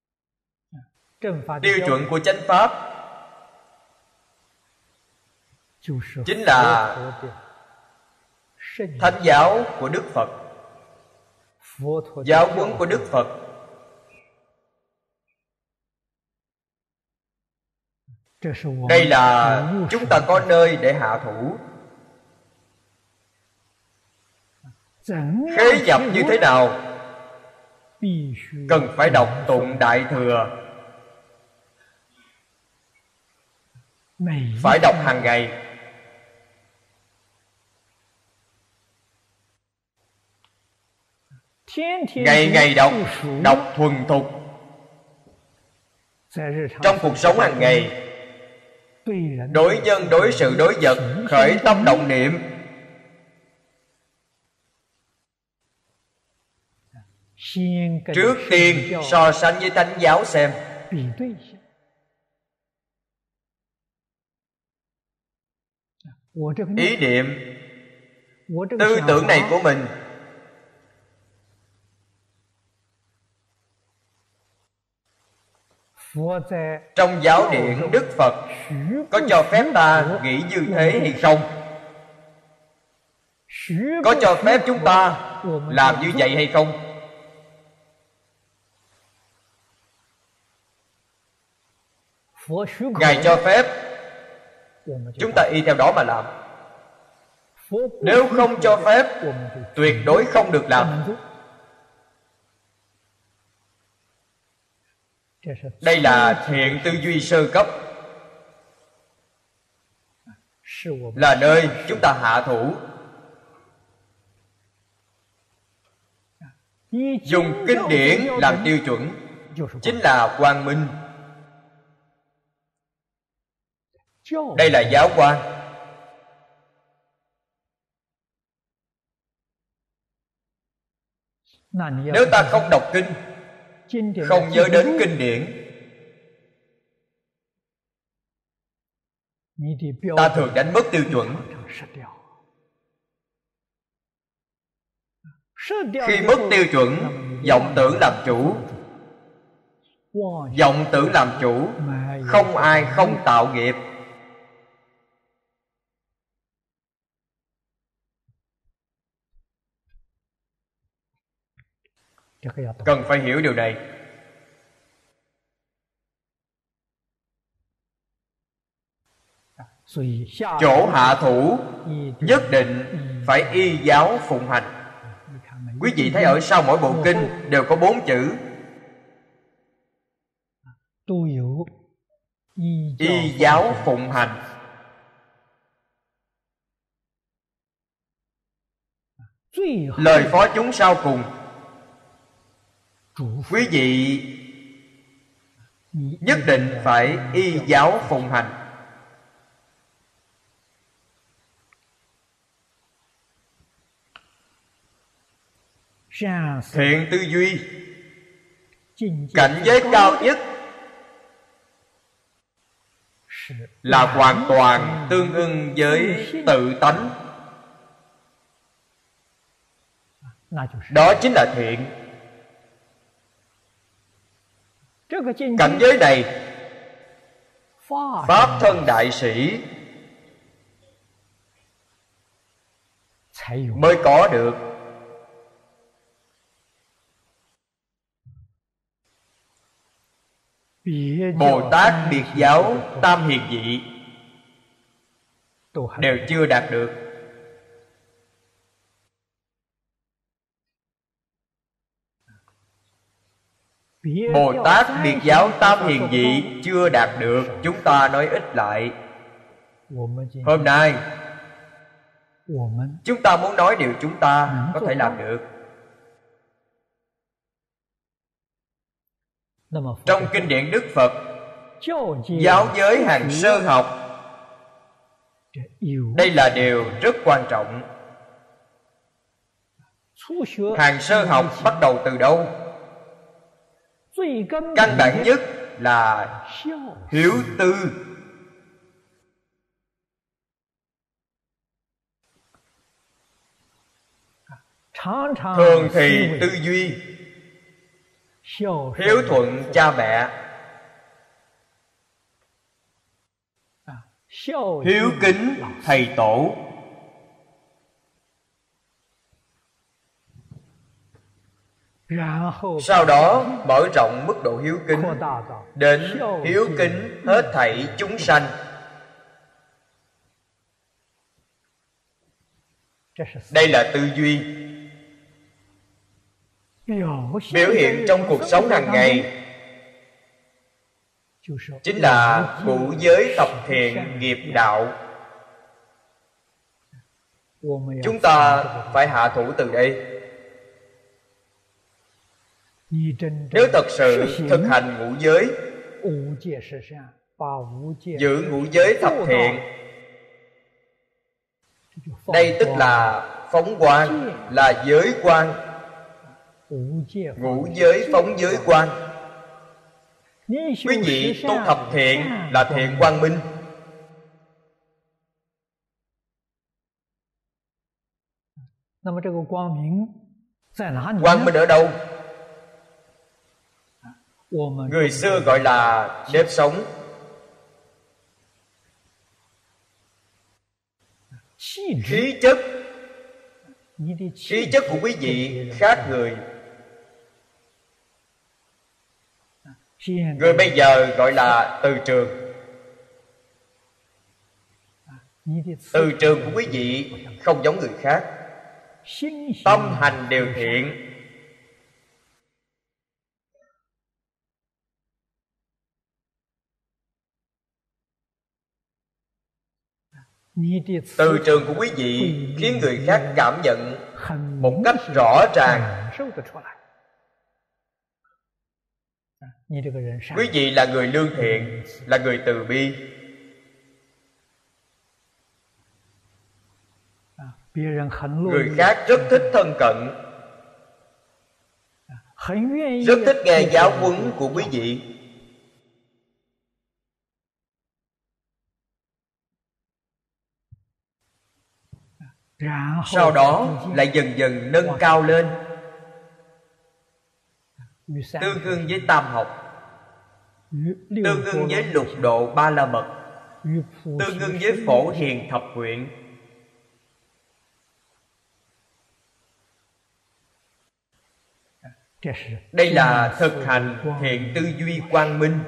Tiêu chuẩn của chánh pháp chính là thánh giáo của Đức Phật, giáo huấn của Đức Phật. Đây là chúng ta có nơi để hạ thủ. Khế nhập như thế nào? Cần phải đọc tụng Đại Thừa, phải đọc hàng ngày. Ngày ngày đọc, đọc thuần thục. Trong cuộc sống hàng ngày, đối nhân đối sự đối vật khởi tâm động niệm, trước tiên so sánh với thánh giáo xem. Ý niệm, tư tưởng này của mình trong giáo điển Đức Phật có cho phép ta nghĩ như thế hay không? Có cho phép chúng ta làm như vậy hay không? Ngài cho phép, chúng ta y theo đó mà làm. Nếu không cho phép, tuyệt đối không được làm. Đây là thiện tư duy sơ cấp, là nơi chúng ta hạ thủ. Dùng kinh điển làm tiêu chuẩn chính là quang minh. Đây là giáo quan. Nếu ta không đọc kinh, không nhớ đến kinh điển, ta thường đánh mất tiêu chuẩn. Khi mất tiêu chuẩn, vọng tưởng làm chủ. Vọng tưởng làm chủ, không ai không tạo nghiệp. Cần phải hiểu điều này. Chỗ hạ thủ nhất định phải y giáo phụng hành. Quý vị thấy ở sau mỗi bộ kinh đều có bốn chữ y giáo phụng hành. Lời phó chúng sau cùng, quý vị nhất định phải y giáo phụng hành. Thiện tư duy, cảnh giới cao nhất là hoàn toàn tương ưng với tự tánh. Đó chính là thiện. Cảnh giới này, Pháp thân đại sĩ mới có được. Bồ Tát biệt giáo tam hiền vị đều chưa đạt được. Bồ Tát biệt giáo tam hiền vị chưa đạt được. Chúng ta nói ít lại. Hôm nay chúng ta muốn nói điều chúng ta có thể làm được. Trong kinh điển Đức Phật, giáo giới hàng sơ học, đây là điều rất quan trọng. Hàng sơ học bắt đầu từ đâu? Căn bản nhất là hiếu tư. Thường thì tư duy hiếu thuận cha mẹ, hiếu kính thầy tổ. Sau đó mở rộng mức độ hiếu kính đến hiếu kính hết thảy chúng sanh. Đây là tư duy biểu hiện trong cuộc sống hàng ngày, chính là ngũ giới tập thiện nghiệp đạo. Chúng ta phải hạ thủ từ đây. Nếu thật sự thực hành ngũ giới, giữ ngũ giới thập thiện, đây tức là phóng quang, là giới quang. Ngũ giới phóng giới quang. Quý vị tu thập thiện là thiện quang minh. Quang minh ở đâu? Người xưa gọi là nếp sống. Khí chất, khí chất của quý vị khác người. Người bây giờ gọi là từ trường. Từ trường của quý vị không giống người khác. Tâm hành đều thiện. Từ trường của quý vị khiến người khác cảm nhận một cách rõ ràng. Quý vị là người lương thiện, là người từ bi. Người khác rất thích thân cận, rất thích nghe giáo huấn của quý vị. Sau đó lại dần dần nâng cao lên, tương ưng với tam học, tương ưng với lục độ ba la mật, tương ưng với phổ hiền thập nguyện. Đây là thực hành thiện tư duy quang minh.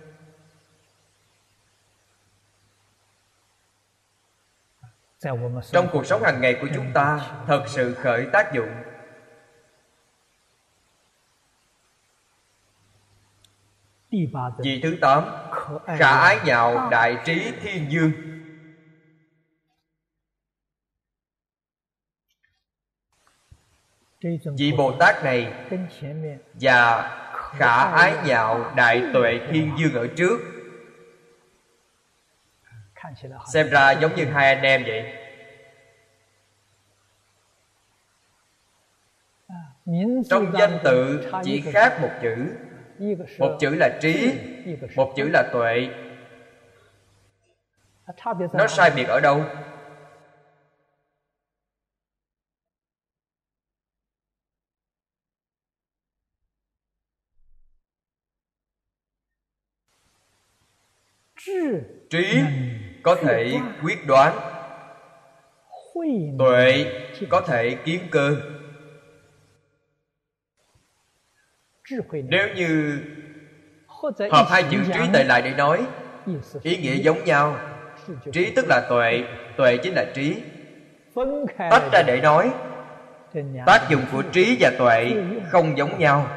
Trong cuộc sống hàng ngày của chúng ta thật sự khởi tác dụng. Vị thứ tám, khả ái nhạo đại trí thiên dương. Vị Bồ Tát này và khả ái nhạo đại tuệ thiên dương ở trước xem ra giống như hai anh em vậy. Trong danh tự chỉ khác một chữ. Một chữ là trí, một chữ là tuệ. Nó sai biệt ở đâu? Trí có thể quyết đoán, tuệ có thể kiến cơ. Nếu như hợp hai chữ trí tuệ lại để nói, ý nghĩa giống nhau. Trí tức là tuệ, tuệ chính là trí. Tách ra để nói, tác dụng của trí và tuệ không giống nhau.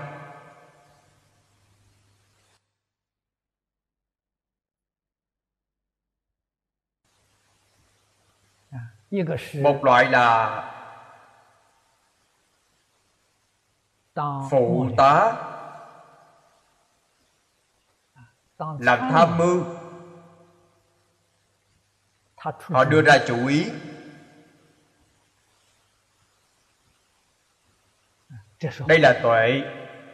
Một loại là phụ tá, làm tham mưu. Họ đưa ra chủ ý. Đây là tuệ.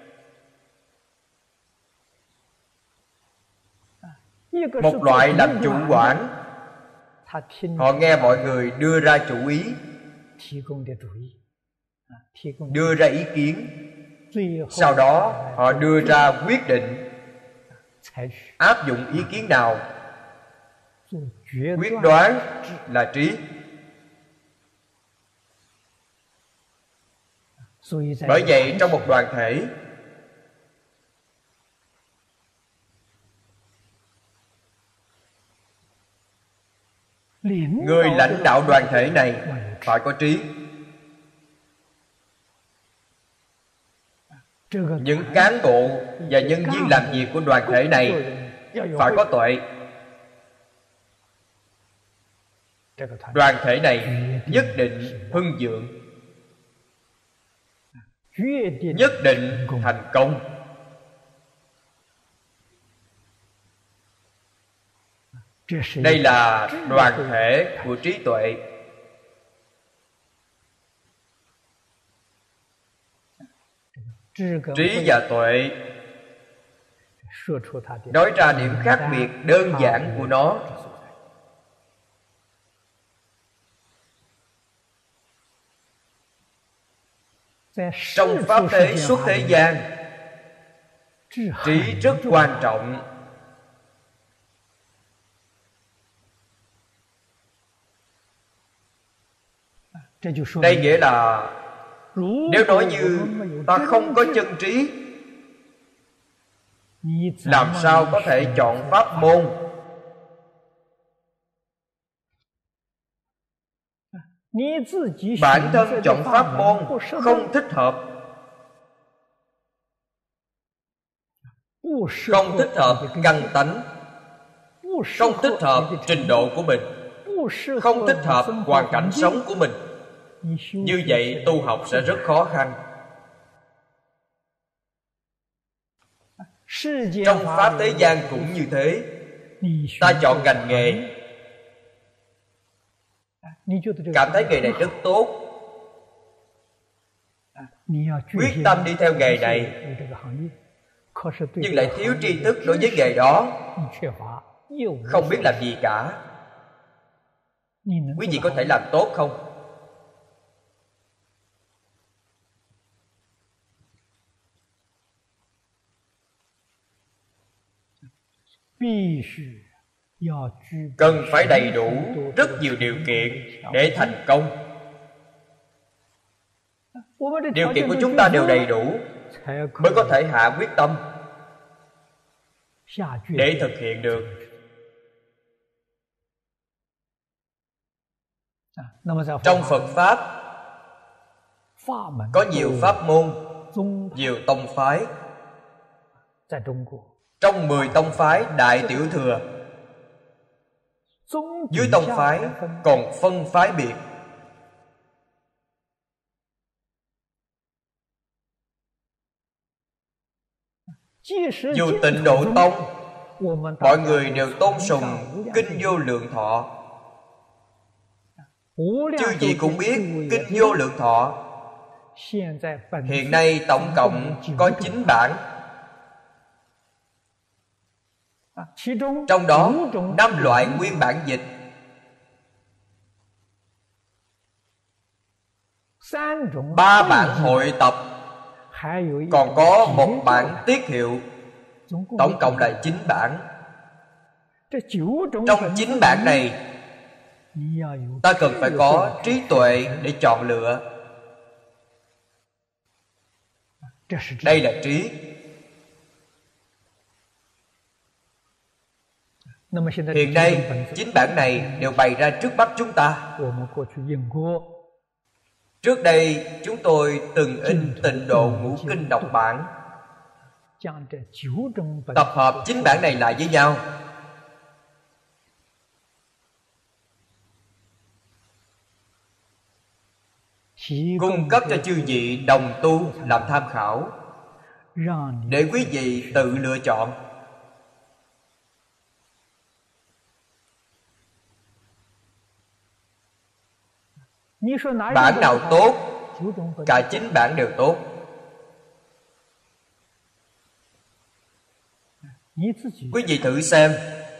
Một loại làm chủ quản. Họ nghe mọi người đưa ra chủ ý, đưa ra ý kiến, sau đó họ đưa ra quyết định, áp dụng ý kiến nào, Quyết đoán là trí. Bởi vậy trong một đoàn thể, người lãnh đạo đoàn thể này phải có trí. Những cán bộ và nhân viên làm việc của đoàn thể này phải có tuệ. Đoàn thể này nhất định hưng vượng, nhất định thành công. Đây là đoàn thể của trí tuệ. Trí và tuệ nói ra điểm khác biệt đơn giản của nó. Trong pháp thế xuất thế gian, trí rất quan trọng. Đây nghĩa là nếu nói như ta không có chân trí, làm sao có thể chọn pháp môn? Bản thân chọn pháp môn không thích hợp, không thích hợp căn tánh, không thích hợp trình độ của mình, không thích hợp hoàn cảnh sống của mình. Như vậy tu học sẽ rất khó khăn. Trong pháp thế gian cũng như thế. Ta chọn ngành nghề, cảm thấy nghề này rất tốt, quyết tâm đi theo nghề này, nhưng lại thiếu tri thức đối với nghề đó, không biết làm gì cả. Quý vị có thể làm tốt không? Cần phải đầy đủ rất nhiều điều kiện để thành công. Điều kiện của chúng ta đều đầy đủ mới có thể hạ quyết tâm để thực hiện được. Trong Phật Pháp có nhiều pháp môn, nhiều tông phái. Trong mười tông phái Đại Tiểu Thừa, dưới tông phái còn phân phái biệt. Dù Tịnh Độ Tông, mọi người đều tôn sùng Kinh Vô Lượng Thọ. Chư vị cũng biết Kinh Vô Lượng Thọ hiện nay tổng cộng có chín bản. Trong đó năm loại nguyên bản dịch, ba bản hội tập, còn có một bản tiết hiệu. Tổng cộng là chín bản. Trong chín bản này, ta cần phải có trí tuệ để chọn lựa. Đây là trí. Hiện nay, chín bản này đều bày ra trước mắt chúng ta. Trước đây, chúng tôi từng in Tịnh Độ Ngũ Kinh độc bản, tập hợp chín bản này lại với nhau. Cung cấp cho chư vị đồng tu làm tham khảo, để quý vị tự lựa chọn. Bản nào tốt, cả chín bản đều tốt. Quý vị thử xem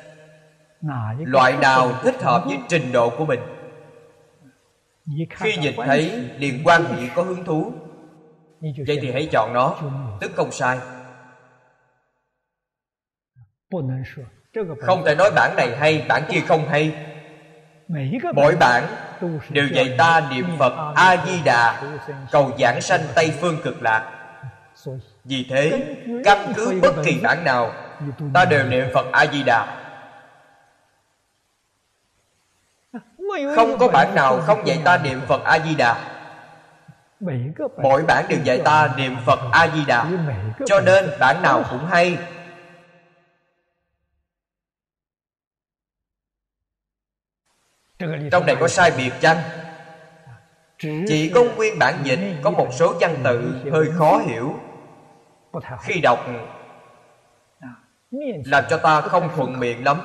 loại nào thích hợp với trình độ của mình. Khi nhìn thấy liền quan hệ có hứng thú, vậy thì hãy chọn nó, tức không sai. Không thể nói bản này hay, bản kia không hay. Mỗi bản đều dạy ta niệm Phật A-di-đà, cầu giảng sanh Tây Phương Cực Lạc. Vì thế, căn cứ bất kỳ bản nào, ta đều niệm Phật A-di-đà. Không có bản nào không dạy ta niệm Phật A-di-đà. Mỗi bản đều dạy ta niệm Phật A-di-đà, cho nên bản nào cũng hay. Trong này có sai biệt chăng? Chỉ có nguyên bản dịch có một số văn tự hơi khó hiểu, khi đọc làm cho ta không thuận miệng lắm.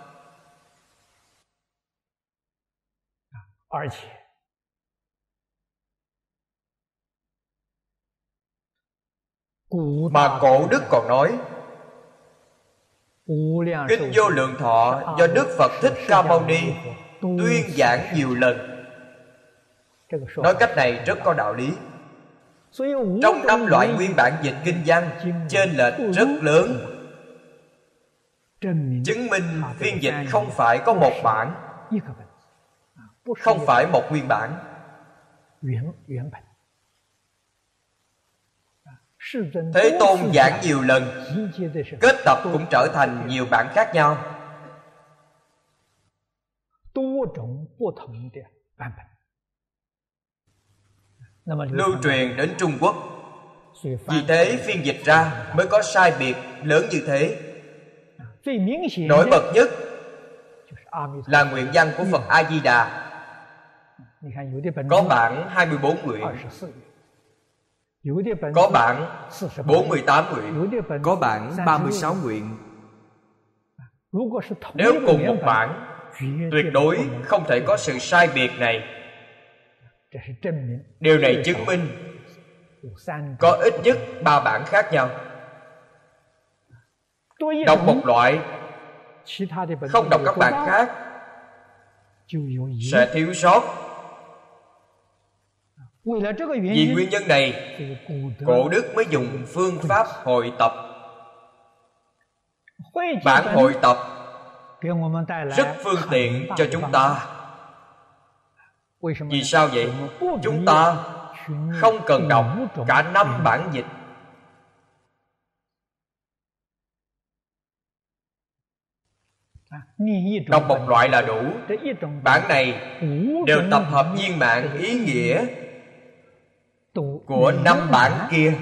Mà cổ đức còn nói, Kinh Vô Lượng Thọ do Đức Phật Thích Ca Mâu Ni tuyên giảng nhiều lần. Nói cách này rất có đạo lý. Trong năm loại nguyên bản dịch kinh văn, chênh lệch rất lớn, chứng minh phiên dịch không phải có một bản, không phải một nguyên bản. Thế Tôn giảng nhiều lần, kết tập cũng trở thành nhiều bản khác nhau. Lưu truyền đến Trung Quốc. Vì thế phiên dịch ra mới có sai biệt lớn như thế. Nổi bật nhất là nguyện văn của Phật A-di-đà. Có bản hai mươi bốn nguyện, có bản bốn mươi tám nguyện, có bản ba mươi sáu nguyện. Nếu cùng một bản, tuyệt đối không thể có sự sai biệt này. Điều này chứng minh có ít nhất ba bản khác nhau. Đọc một loại, không đọc các bản khác, sẽ thiếu sót. Vì nguyên nhân này, cổ đức mới dùng phương pháp hội tập. Bản hội tập rất phương tiện cho chúng ta. Vì sao vậy? Chúng ta không cần đọc cả năm bản dịch. Đọc một loại là đủ. Bản này đều tập hợp viên mãn ý nghĩa của năm bản kia.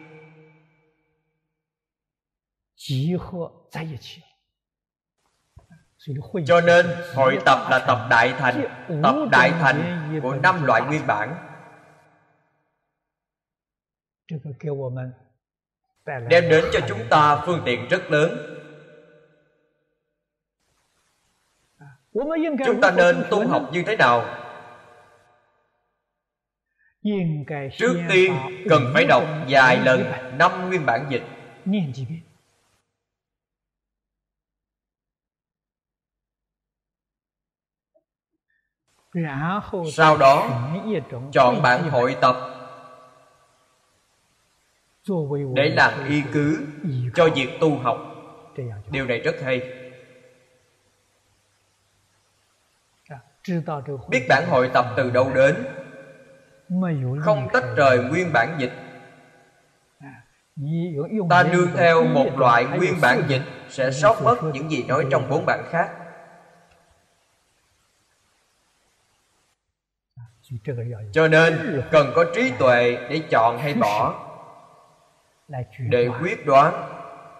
Cho nên hội tập là tập đại thành, tập đại thành của năm loại nguyên bản, đem đến cho chúng ta phương tiện rất lớn. Chúng ta nên tu học như thế nào? Trước tiên cần phải đọc vài lần năm nguyên bản dịch. Sau đó chọn bản hội tập để làm y cứ cho việc tu học. Điều này rất hay. Biết bản hội tập từ đâu đến, không tách rời nguyên bản dịch. Ta nương theo một loại nguyên bản dịch sẽ sót mất những gì nói trong bốn bản khác. Cho nên cần có trí tuệ để chọn hay bỏ, để quyết đoán.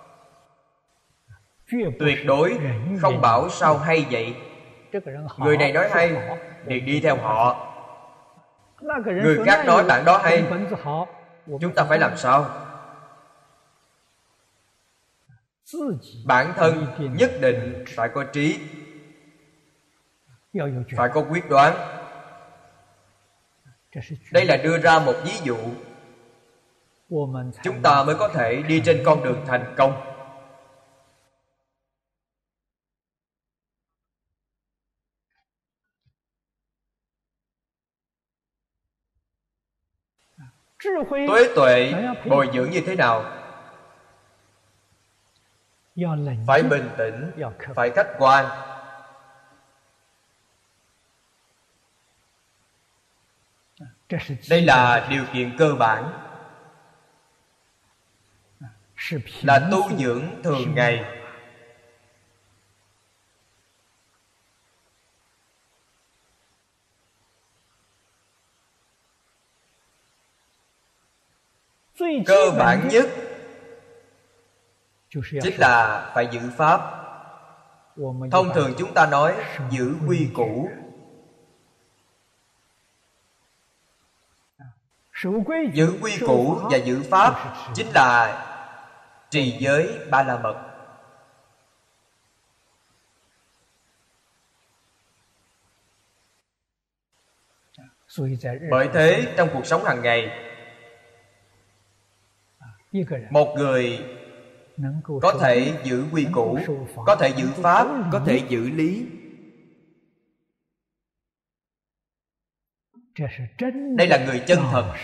Tuyệt đối không bảo sao hay vậy, người này nói hay thì đi theo họ, người khác nói bạn đó hay, chúng ta phải làm sao? Bản thân nhất định phải có trí, phải có quyết đoán. Đây là đưa ra một ví dụ, chúng ta mới có thể đi trên con đường thành công. Tuế tuệ bồi dưỡng như thế nào? phải bình tĩnh, phải khách quan. Đây là điều kiện cơ bản, là tu dưỡng thường ngày. Cơ bản nhất chính là phải giữ pháp. Thông thường chúng ta nói giữ quy củ. Giữ quy củ và giữ pháp chính là trì giới ba la mật. Bởi thế trong cuộc sống hàng ngày, một người có thể giữ quy củ, có thể giữ pháp, có thể giữ lý. Đây là người chân thật.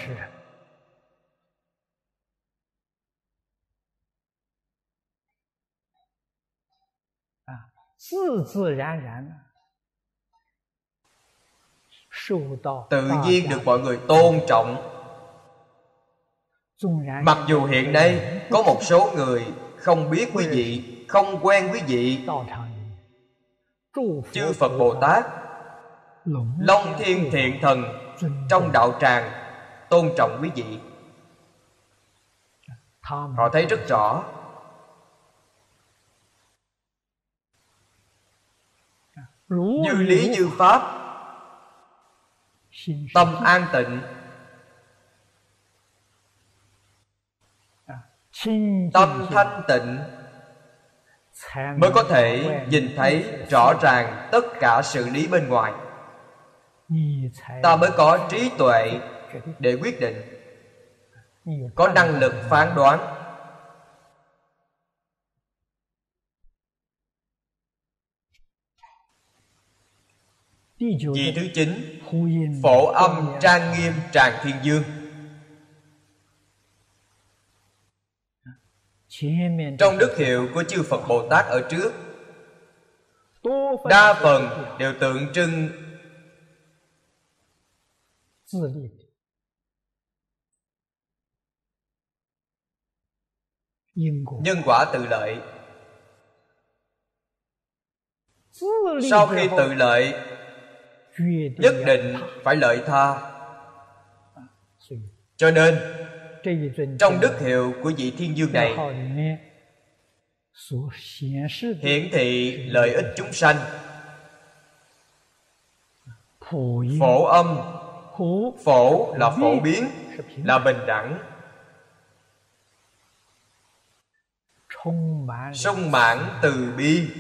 Tự nhiên được mọi người tôn trọng. Mặc dù hiện nay có một số người không biết quý vị, không quen quý vị, chư Phật Bồ Tát, Long Thiên Thiện Thần trong đạo tràng tôn trọng quý vị. Họ thấy rất rõ. Như lý như pháp, tâm an tịnh, tâm thanh tịnh, mới có thể nhìn thấy rõ ràng tất cả sự lý bên ngoài. Ta mới có trí tuệ để quyết định, có năng lực phán đoán. Vị thứ chín, phổ âm trang nghiêm tràng thiên dương. Trong đức hiệu của chư Phật Bồ Tát ở trước, đa phần đều tượng trưng nhân quả tự lợi. Sau khi tự lợi, nhất định phải lợi tha. Cho nên trong đức hiệu của vị thiên dương này hiển thị lợi ích chúng sanh. Phổ âm, phổ là phổ biến, là bình đẳng, sung mãn từ bi.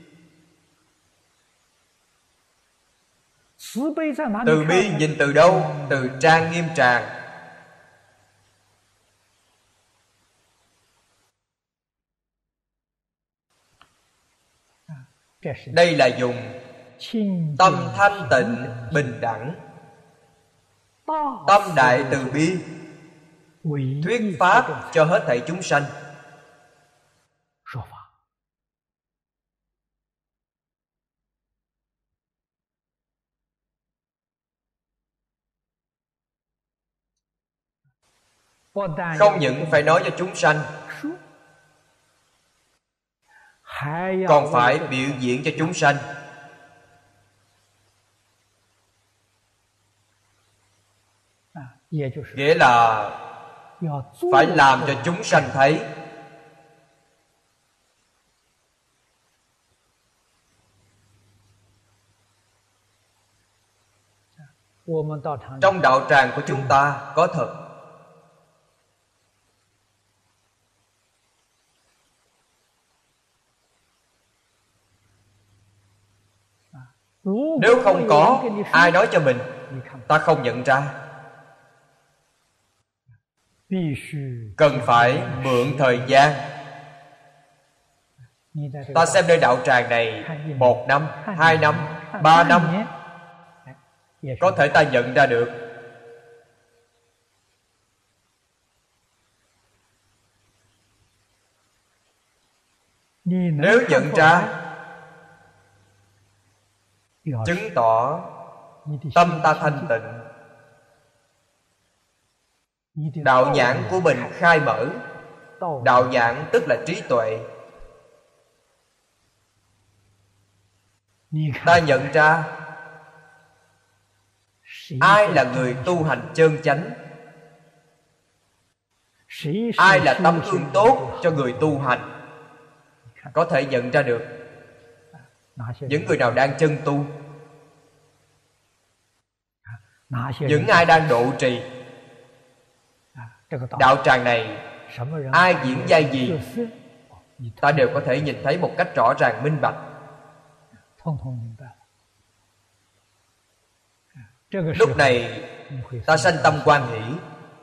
Từ bi nhìn từ đâu? Từ trang nghiêm tràng. Đây là dùng tâm thanh tịnh bình đẳng, tâm đại từ bi, thuyết pháp cho hết thảy chúng sanh. Không những phải nói cho chúng sanh, còn phải biểu diễn cho chúng sanh. Nghĩa là phải làm cho chúng sanh thấy. Trong đạo tràng của chúng ta có thật. Nếu không có ai nói cho mình, ta không nhận ra. Cần phải mượn thời gian. Ta xem nơi đạo tràng này một năm, hai năm, ba năm, có thể ta nhận ra được. Nếu nhận ra, chứng tỏ tâm ta thanh tịnh, đạo nhãn của mình khai mở. Đạo nhãn tức là trí tuệ. Ta nhận ra ai là người tu hành chân chánh, ai là tấm gương tốt cho người tu hành. Có thể nhận ra được những người nào đang chân tu, những ai đang độ trì. Đạo tràng này ai diễn vai gì, ta đều có thể nhìn thấy một cách rõ ràng minh bạch. Lúc này ta sanh tâm hoan hỷ,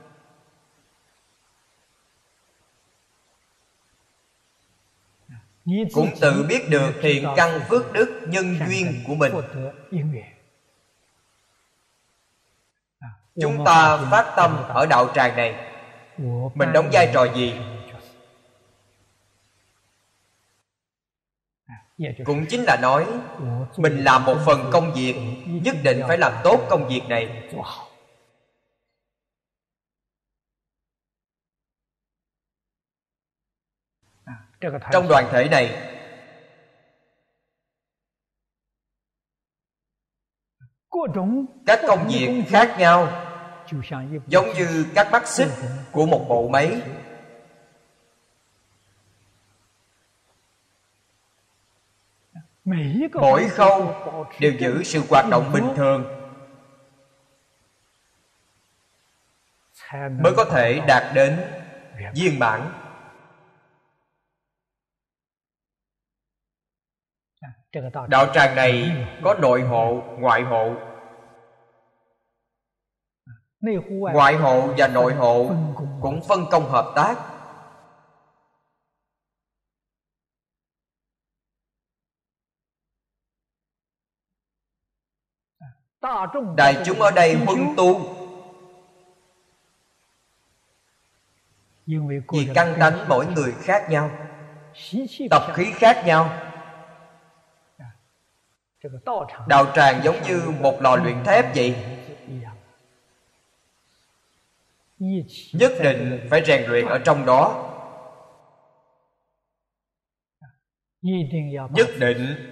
cũng tự biết được thiện căn phước đức nhân duyên của mình. Chúng ta phát tâm ở đạo tràng này, mình đóng vai trò gì? Cũng chính là nói mình làm một phần công việc, nhất định phải làm tốt công việc này. Trong đoàn thể này, các công việc khác nhau, giống như các mắt xích của một bộ máy. Mỗi khâu đều giữ sự hoạt động bình thường, mới có thể đạt đến viên mãn. Đạo tràng này có nội hộ, ngoại hộ. Ngoại hộ và nội hộ cũng phân công hợp tác. Đại chúng ở đây huấn tu vì căn tánh mỗi người khác nhau, tập khí khác nhau. Đạo tràng giống như một lò luyện thép vậy, nhất định phải rèn luyện ở trong đó. Nhất định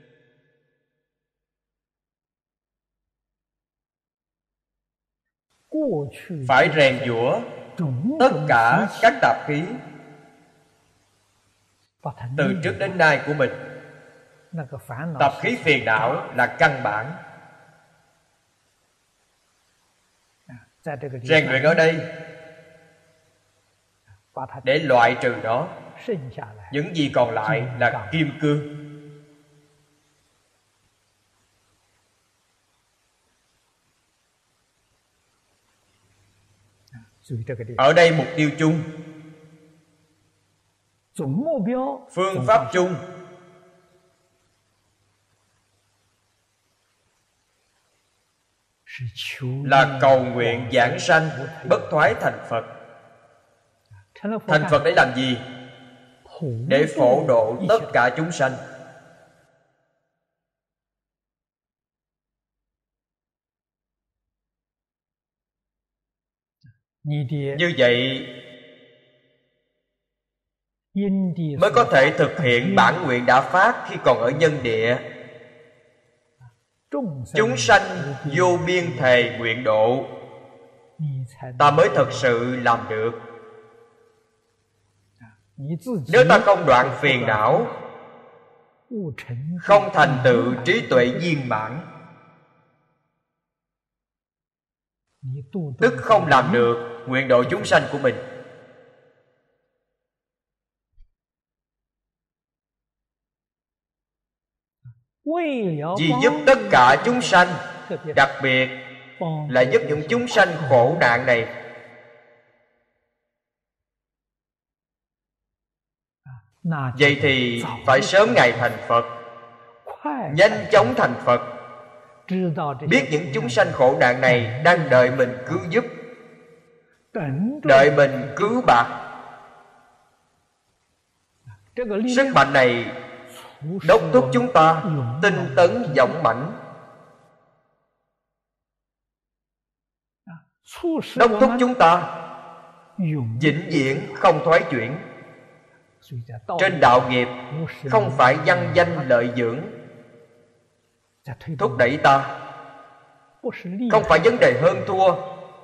phải rèn giũa tất cả các tạp khí từ trước đến nay của mình. Tập khí phiền não là căn bản. Rèn luyện ở đây để loại trừ nó. Những gì còn lại là kim cương. Ở đây mục tiêu chung, phương pháp chung là cầu nguyện giảng sanh bất thoái thành Phật. Thành Phật để làm gì? Để phổ độ tất cả chúng sanh. Như vậy mới có thể thực hiện bản nguyện đã phát khi còn ở nhân địa. Chúng sanh vô biên thề nguyện độ, ta mới thật sự làm được. Nếu ta không đoạn phiền não, không thành tựu trí tuệ viên mãn, tức không làm được nguyện độ chúng sanh của mình. Vì giúp tất cả chúng sanh, đặc biệt là giúp những chúng sanh khổ nạn này. Vậy thì phải sớm ngày thành Phật, nhanh chóng thành Phật. Biết những chúng sanh khổ nạn này đang đợi mình cứu giúp, đợi mình cứu bạc. Sức mạnh này đốc thúc chúng ta tinh tấn dũng mãnh, đốc thúc chúng ta vĩnh viễn không thoái chuyển. Trên đạo nghiệp không phải văn danh lợi dưỡng thúc đẩy ta, không phải vấn đề hơn thua,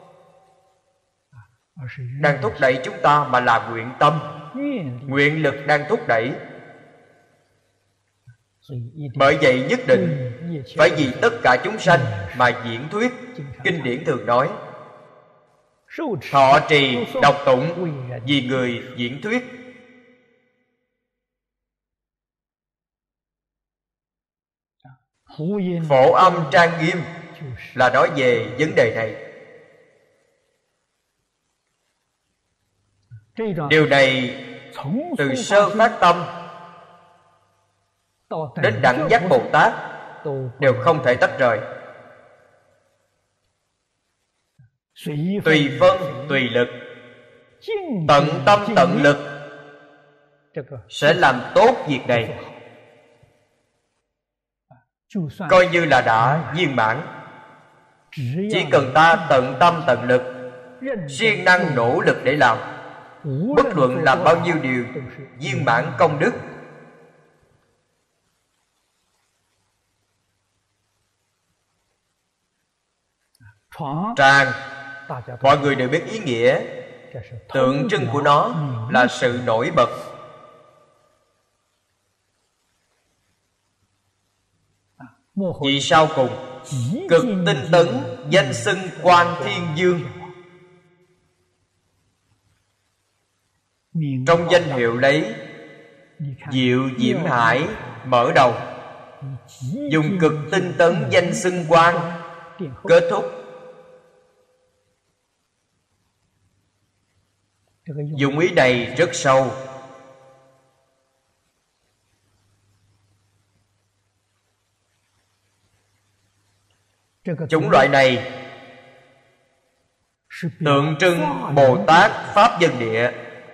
đang thúc đẩy chúng ta mà là nguyện tâm, nguyện lực đang thúc đẩy. Bởi vậy nhất định phải vì tất cả chúng sanh mà diễn thuyết. Kinh điển thường nói thọ trì đọc tụng vì người diễn thuyết. Phổ âm trang nghiêm là nói về vấn đề này. Điều này từ sơ phát tâm đến đẳng giác Bồ Tát đều không thể tách rời. Tùy phân tùy lực, tận tâm tận lực sẽ làm tốt việc này. Coi như là đã viên mãn. Chỉ cần ta tận tâm tận lực, siêng năng nỗ lực để làm, bất luận làm bao nhiêu điều, viên mãn công đức. Tràng, mọi người đều biết ý nghĩa. Tượng trưng của nó là sự nổi bật. Vì sau cùng cực tinh tấn danh xưng Quan Thiên Dương. Trong danh hiệu lấy Diệu Diễm Hải mở đầu, dùng cực tinh tấn danh xưng Quan kết thúc. Dụng ý này rất sâu. Chủng loại này tượng trưng Bồ Tát Pháp Dân Địa.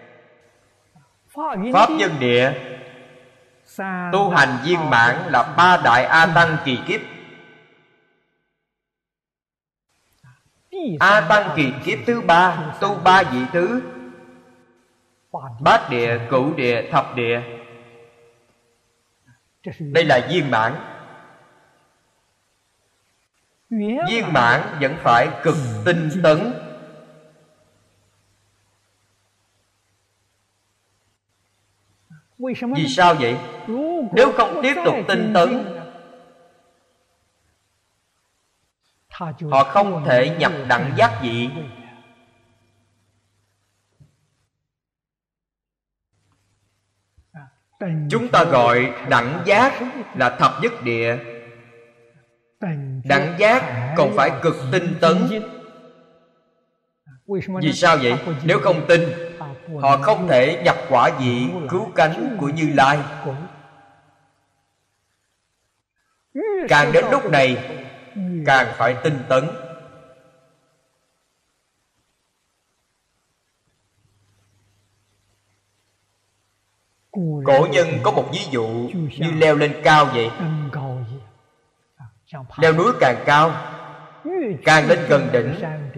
Pháp Dân Địa tu hành viên mãn là ba đại A Tăng kỳ kiếp. A Tăng kỳ kiếp thứ ba tu ba vị thứ: bát địa, cửu địa, thập địa. Đây là viên mãn. Viên mãn vẫn phải cực tinh tấn. Vì sao vậy? Nếu không tiếp tục tinh tấn, họ không thể nhập đẳng giác vị. Chúng ta gọi đẳng giác là thập nhất địa. Đẳng giác còn phải cực tinh tấn. Vì sao vậy? Nếu không tin, họ không thể nhập quả vị cứu cánh của Như Lai. Càng đến lúc này càng phải tinh tấn. Cổ nhân có một ví dụ như leo lên cao vậy. Leo núi càng cao, càng lên gần đỉnh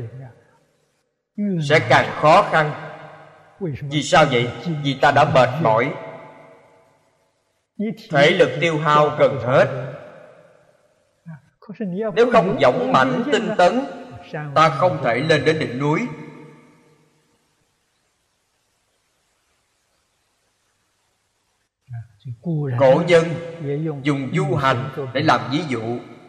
sẽ càng khó khăn. Vì sao vậy? Vì ta đã mệt mỏi, thể lực tiêu hao gần hết. Nếu không dũng mãnh tinh tấn, ta không thể lên đến đỉnh núi. Cổ nhân dùng du hành để làm ví dụ.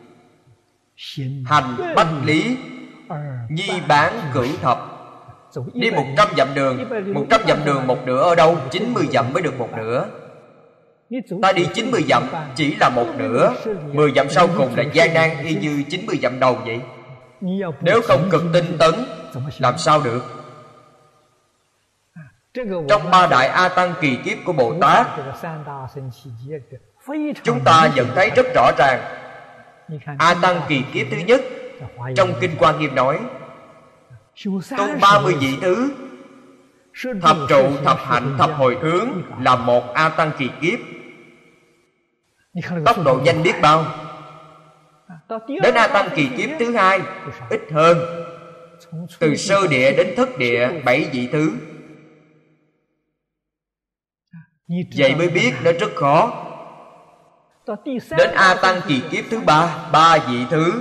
Hành bách lý, nhi bán cửu thập. Đi một trăm dặm đường, một trăm dặm đường một nửa ở đâu? Chín mươi dặm mới được một nửa. Ta đi chín mươi dặm chỉ là một nửa, mười dặm sau cùng là gian nan y như chín mươi dặm đầu vậy. Nếu không cực tinh tấn, làm sao được? Trong ba đại A Tăng kỳ kiếp của Bồ Tát, chúng ta nhận thấy rất rõ ràng. A Tăng kỳ kiếp thứ nhất, trong Kinh Hoa Nghiêm nói tu ba mươi vị thứ, Thập trụ, thập hạnh, thập hồi hướng là một A Tăng kỳ kiếp. Tốc độ nhanh biết bao. Đến A Tăng kỳ kiếp thứ hai ít hơn. Từ sơ địa đến thất địa bảy vị thứ. Vậy mới biết nó rất khó. Đến A Tăng kỳ kiếp thứ ba, ba vị thứ.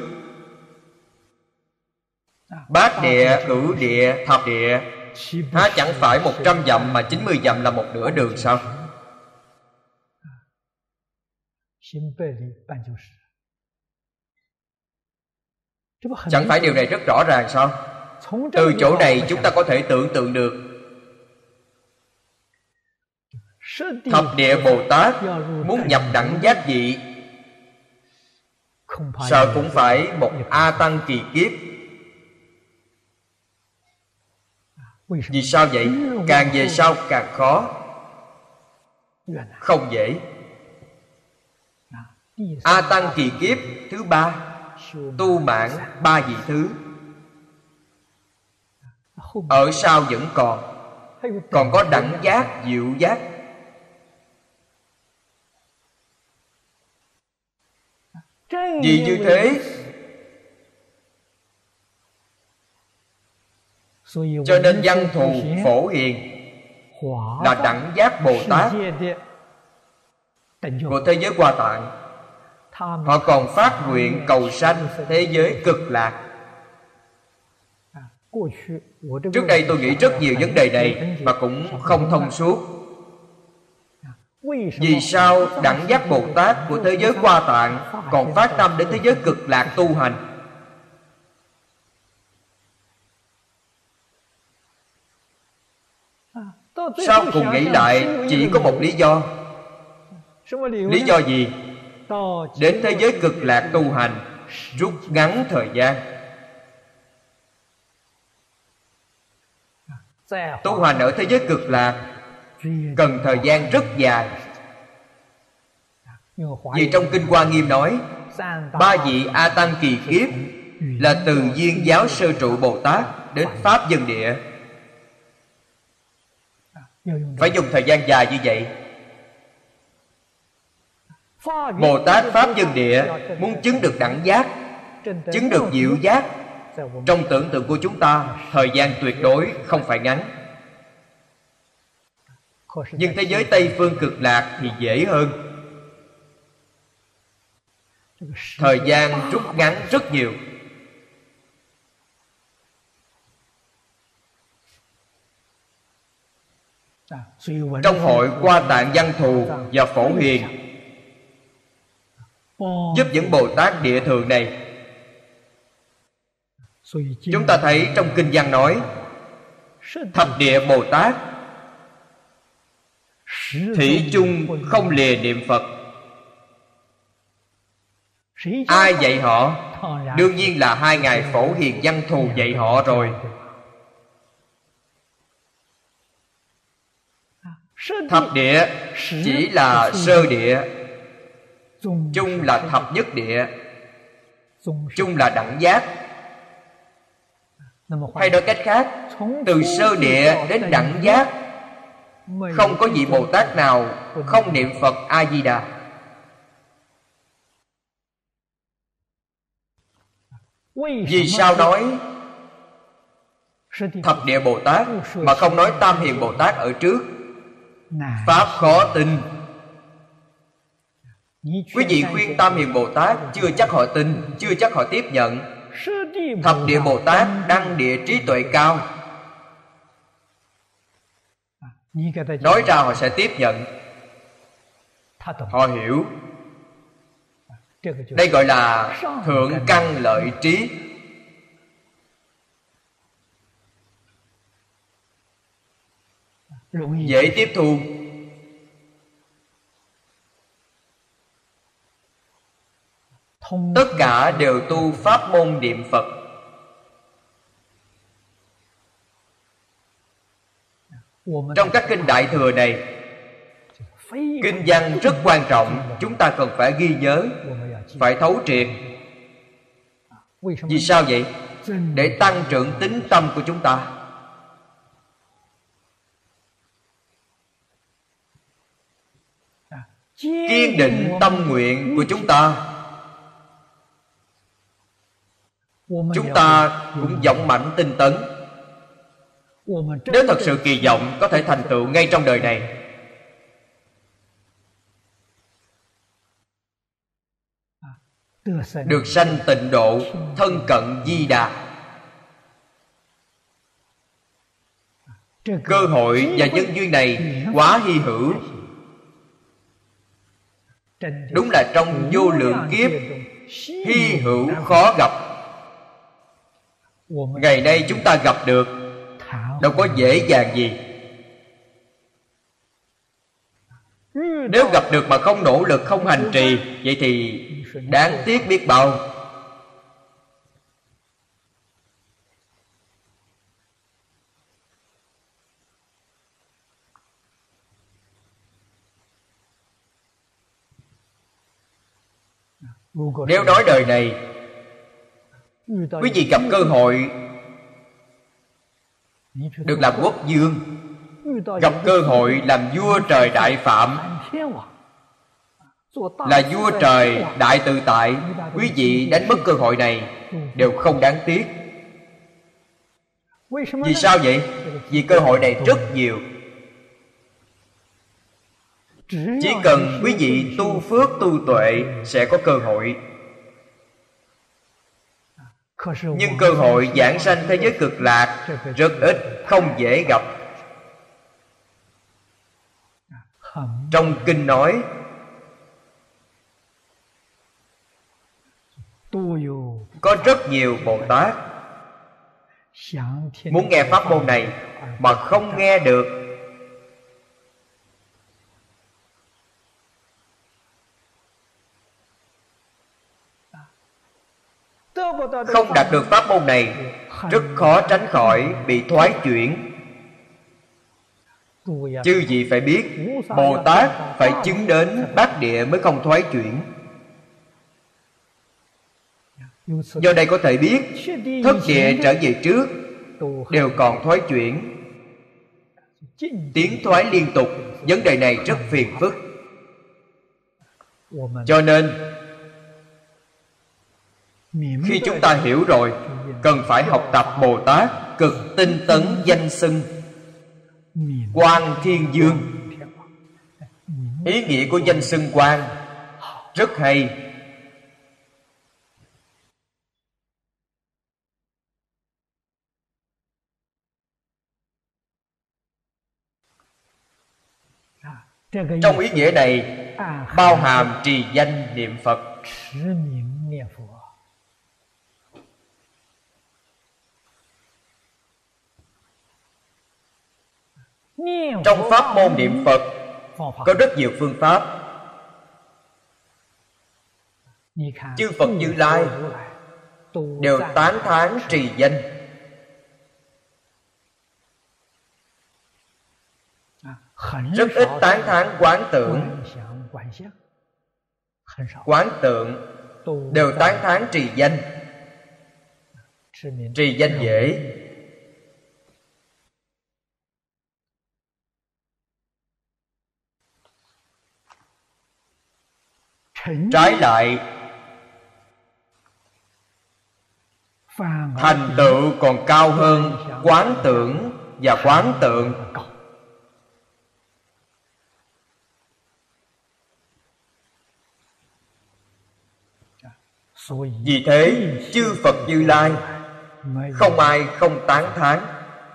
Bát địa, cửu địa, thập địa. Há chẳng phải một trăm dặm mà chín mươi dặm là một nửa đường sao? Chẳng phải điều này rất rõ ràng sao? Từ chỗ này chúng ta có thể tưởng tượng được thập địa Bồ Tát muốn nhập đẳng giác vị, sợ cũng phải một A Tăng kỳ kiếp. Vì sao vậy? Càng về sau càng khó, không dễ. A Tăng kỳ kiếp thứ ba, tu mãn ba vị thứ. Ở sau vẫn còn, còn có đẳng giác, diệu giác. Vì như thế, cho nên văn thù phổ hiền là đẳng giác Bồ Tát của thế giới Hoa Tạng. Họ còn phát nguyện cầu sanh thế giới cực lạc. Trước đây tôi nghĩ rất nhiều vấn đề này mà cũng không thông suốt. Vì sao đẳng giác Bồ Tát của thế giới Hoa Tạng còn phát tâm đến thế giới cực lạc tu hành? Sau cùng nghĩ lại chỉ có một lý do. Lý do gì? Đến thế giới cực lạc tu hành, rút ngắn thời gian. Tu hành ở thế giới cực lạc cần thời gian rất dài. Vì trong Kinh Hoa Nghiêm nói, ba vị A Tăng kỳ kiếp là từ Duyên Giáo Sơ Trụ Bồ Tát đến Pháp Dân Địa. Phải dùng thời gian dài như vậy. Bồ Tát Pháp Dân Địa muốn chứng được đẳng giác, chứng được diệu giác, trong tưởng tượng của chúng ta thời gian tuyệt đối không phải ngắn. Nhưng thế giới Tây Phương Cực Lạc thì dễ hơn. Thời gian rút ngắn rất nhiều. Trong hội Hoa Tạng Văn Thù và Phổ Hiền giúp những Bồ Tát địa thường này. Chúng ta thấy trong Kinh Văn nói, thập địa Bồ Tát thủy chung không lìa niệm Phật. Ai dạy họ? Đương nhiên là hai ngài Phổ Hiền Văn Thù dạy họ rồi. Thập địa chỉ là sơ địa, chung là thập nhất địa, chung là đẳng giác. Hay nói cách khác, từ sơ địa đến đẳng giác, không có vị Bồ Tát nào không niệm Phật A-di-đà. Vì sao nói thập địa Bồ Tát mà không nói Tam Hiền Bồ Tát ở trước? Pháp khó tin. Quý vị khuyên Tam Hiền Bồ Tát chưa chắc họ tin, chưa chắc họ tiếp nhận. Thập địa Bồ Tát đăng địa trí tuệ cao, nói ra họ sẽ tiếp nhận. Họ hiểu. Đây gọi là thượng căn lợi trí. Dễ tiếp thu. Tất cả đều tu pháp môn niệm Phật. Trong các kinh Đại Thừa này, kinh văn rất quan trọng, chúng ta cần phải ghi nhớ, phải thấu triệt. Vì sao vậy? Để tăng trưởng tín tâm của chúng ta. kiên định tâm nguyện của chúng ta. Chúng ta cũng dũng mãnh tinh tấn. Nếu thật sự kỳ vọng có thể thành tựu ngay trong đời này, được sanh tịnh độ, thân cận Di Đà, cơ hội và nhân duyên này quá hy hữu. Đúng là trong vô lượng kiếp hy hữu khó gặp. Ngày nay chúng ta gặp được, đâu có dễ dàng gì. Nếu gặp được mà không nỗ lực, không hành trì, vậy thì đáng tiếc biết bao. Nếu nói đời này quý vị gặp cơ hội được làm quốc vương, gặp cơ hội làm vua trời đại phạm, là vua trời đại tự tại, quý vị đánh mất cơ hội này đều không đáng tiếc. Vì sao vậy? Vì cơ hội này rất nhiều. Chỉ cần quý vị tu phước tu tuệ sẽ có cơ hội. Nhưng cơ hội giảng sanh thế giới cực lạc rất ít, không dễ gặp. Trong kinh nói có rất nhiều Bồ Tát muốn nghe pháp môn này mà không nghe được. Không đạt được pháp môn này rất khó tránh khỏi bị thoái chuyển. Chư vị phải biết, Bồ Tát phải chứng đến bát địa mới không thoái chuyển. Do đây có thể biết, thất địa trở về trước đều còn thoái chuyển, tiến thoái liên tục. Vấn đề này rất phiền phức. Cho nên khi chúng ta hiểu rồi, cần phải học tập Bồ Tát cực tinh tấn danh xưng Quang Thiên Dương. Ý nghĩa của danh xưng Quang rất hay. Trong ý nghĩa này bao hàm trì danh niệm Phật. Trong pháp môn niệm Phật có rất nhiều phương pháp. Chư Phật Như Lai đều tán thán trì danh. Rất ít tán thán quán tưởng. Quán tượng đều tán thán trì danh. Trì danh dễ. Trái lại, thành tựu còn cao hơn quán tưởng và quán tượng. Vì thế chư Phật Như Lai không ai không tán thán.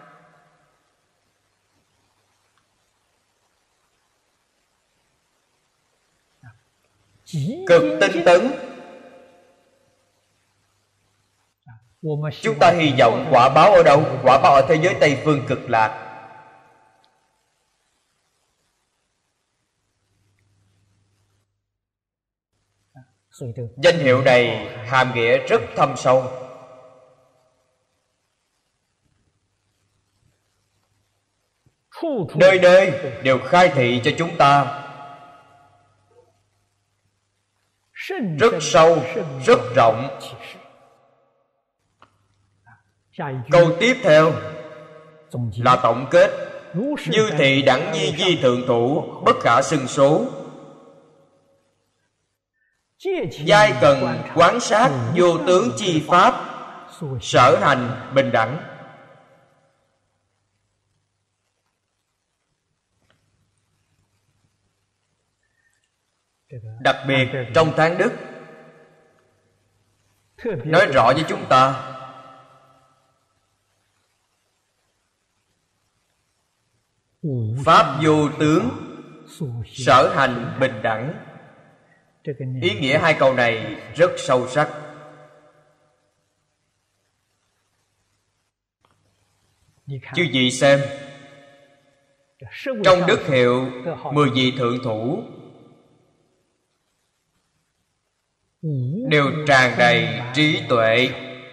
Cực tinh tấn. Chúng ta hy vọng quả báo ở đâu? Quả báo ở thế giới Tây Phương Cực Lạc. Danh hiệu này hàm nghĩa rất thâm sâu. Nơi nơi đều khai thị cho chúng ta rất sâu, rất rộng. Câu tiếp theo là tổng kết. Như thị đẳng nhi di thượng thủ, bất khả xưng số. giai cần quán sát vô tướng chi pháp, sở hành bình đẳng. Đặc biệt trong tháng đức nói rõ với chúng ta pháp vô tướng, sở hành bình đẳng. Ý nghĩa hai câu này rất sâu sắc. Chư vị xem, trong đức hiệu mười vị thượng thủ đều tràn đầy trí tuệ.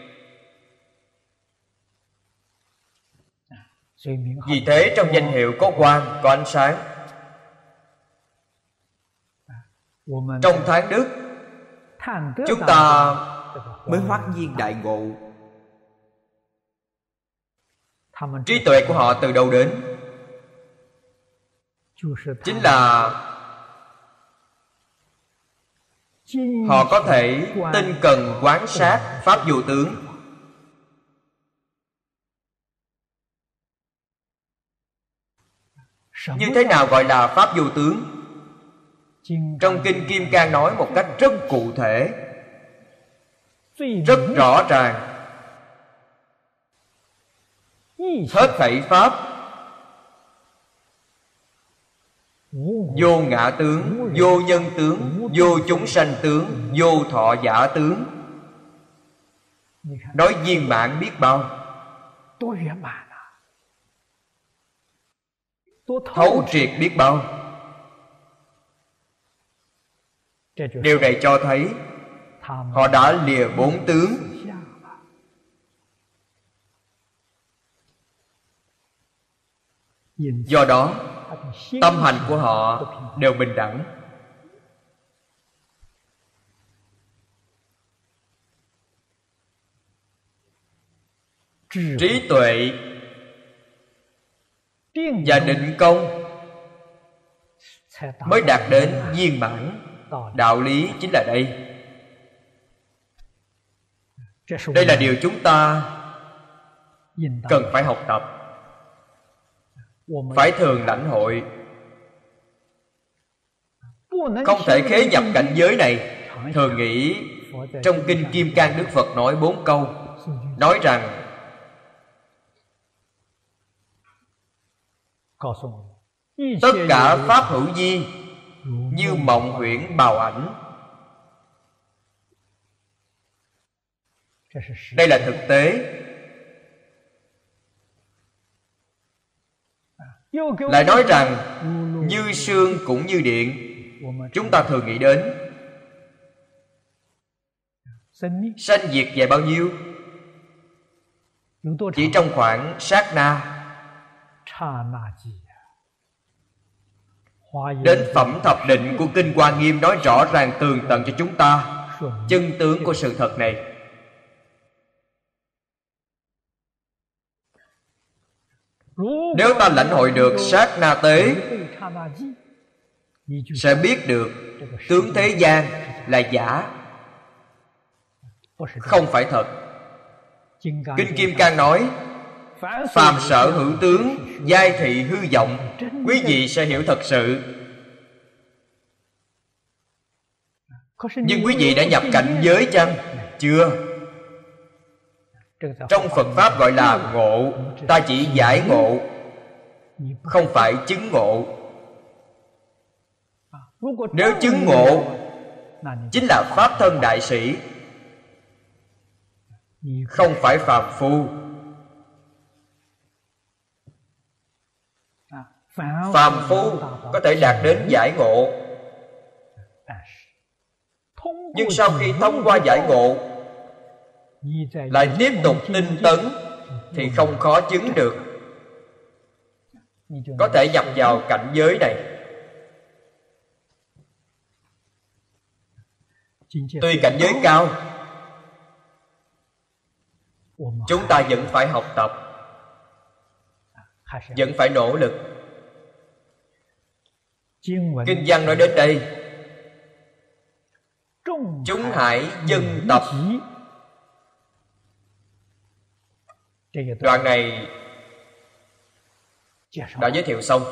Vì thế trong danh hiệu có quang, có ánh sáng. Trong tháng đức chúng ta mới hoắc nhiên đại ngộ. Trí tuệ của họ từ đâu đến? Chính là họ có thể tinh cần quán sát pháp vô tướng. Như thế nào gọi là pháp vô tướng? Trong Kinh Kim Cang nói một cách rất cụ thể, rất rõ ràng. Hết thảy pháp vô ngã tướng, vô nhân tướng, vô chúng sanh tướng, vô thọ giả tướng. Nói viên mãn biết bao, thấu triệt biết bao. Điều này cho thấy họ đã lìa bốn tướng. Do đó tâm hành của họ đều bình đẳng. Trí tuệ và định công mới đạt đến viên mãn. Đạo lý chính là đây. Đây là điều chúng ta cần phải học tập, phải thường lãnh hội. Không thể khế nhập cảnh giới này. Thường nghĩ trong Kinh Kim Cang Đức Phật nói bốn câu, nói rằng tất cả pháp hữu vi như mộng huyễn bào ảnh. Đây là thực tế. Lại nói rằng như sương cũng như điện. Chúng ta thường nghĩ đến sanh diệt về bao nhiêu? Chỉ trong khoảng sát na. Đến phẩm thập định của Kinh Hoa Nghiêm nói rõ ràng tường tận cho chúng ta chân tướng của sự thật này. Nếu ta lãnh hội được sát na tế, sẽ biết được tướng thế gian là giả, không phải thật. Kinh Kim Cang nói phàm sở hữu tướng, giai thị hư vọng. Quý vị sẽ hiểu thật sự. Nhưng quý vị đã nhập cảnh giới chăng? Chưa. Trong Phật Pháp gọi là ngộ. Ta chỉ giải ngộ, không phải chứng ngộ. Nếu chứng ngộ chính là Pháp thân đại sĩ, không phải phàm phu. Phàm phu có thể đạt đến giải ngộ, nhưng sau khi thông qua giải ngộ lại tiếp tục tinh tấn thì không khó chứng được. Có thể nhập vào cảnh giới này. Tuy cảnh giới cao, chúng ta vẫn phải học tập, vẫn phải nỗ lực. Kinh văn nói đến đây, Chúng hải dân tập. Đoạn này đã giới thiệu xong.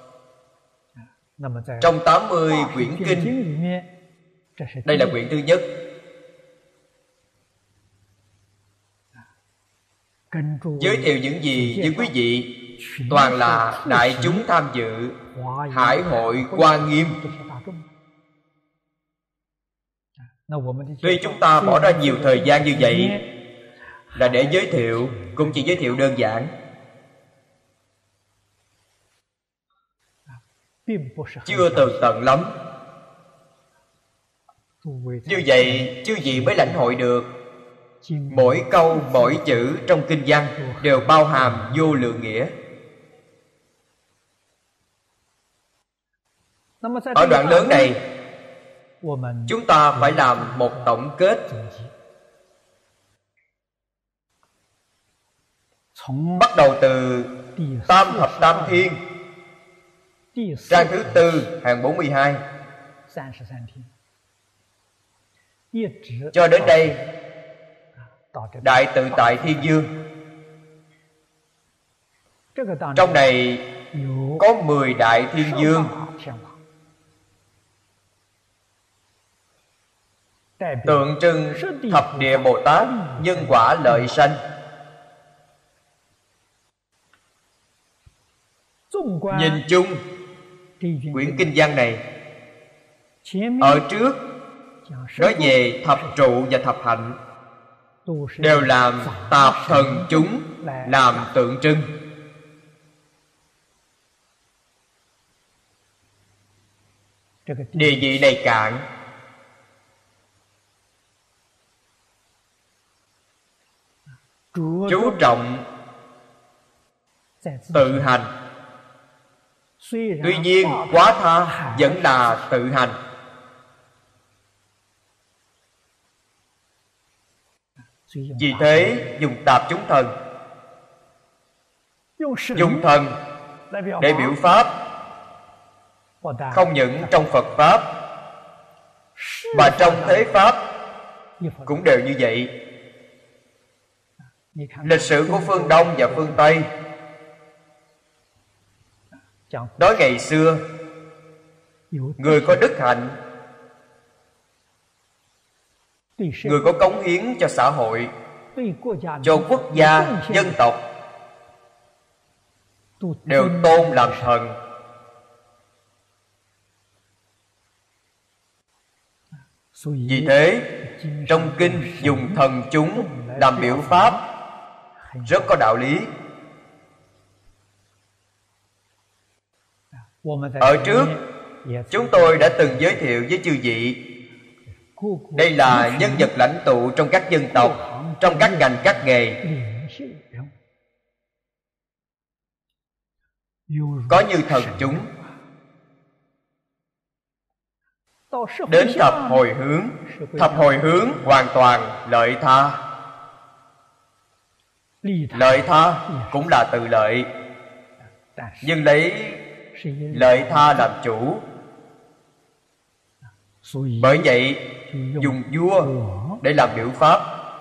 Trong tám mươi quyển kinh, đây là quyển thứ nhất. Giới thiệu những gì với quý vị toàn là đại chúng tham dự Hải hội Hoa Nghiêm. Tuy chúng ta bỏ ra nhiều thời gian như vậy là để giới thiệu, cũng chỉ giới thiệu đơn giản, chưa tường tận lắm. Như vậy chư vị mới lãnh hội được mỗi câu mỗi chữ trong kinh văn đều bao hàm vô lượng nghĩa. Ở đoạn lớn này, chúng ta phải làm một tổng kết. Bắt đầu từ Tam Thập Tam Thiên, trang thứ tư hàng bốn mươi hai, cho đến đây Đại Tự Tại Thiên Dương. Trong này có mười Đại Thiên Dương, tượng trưng thập địa Bồ Tát nhân quả lợi sanh. Nhìn chung quyển kinh văn này, ở trước nói về thập trụ và thập hạnh, đều làm tạp thần chúng làm tượng trưng. Địa vị này cạn, chú trọng tự hành. Tuy nhiên quá tha vẫn là tự hành. Vì thế dùng tạp chúng thần, dùng thần để biểu pháp, không những trong Phật Pháp mà trong thế Pháp cũng đều như vậy. Lịch sử của phương Đông và phương Tây nói ngày xưa, người có đức hạnh, người có cống hiến cho xã hội, cho quốc gia, dân tộc, đều tôn làm thần. Vì thế trong kinh dùng thần chúng làm biểu pháp rất có đạo lý. Ở trước chúng tôi đã từng giới thiệu với chư vị, đây là nhân vật lãnh tụ trong các dân tộc, trong các ngành các nghề. Có như thần chúng. Đến thập hồi hướng, thập hồi hướng hoàn toàn lợi tha. Lợi tha cũng là tự lợi, nhưng lấy lợi tha làm chủ. Bởi vậy dùng vua để làm biểu pháp.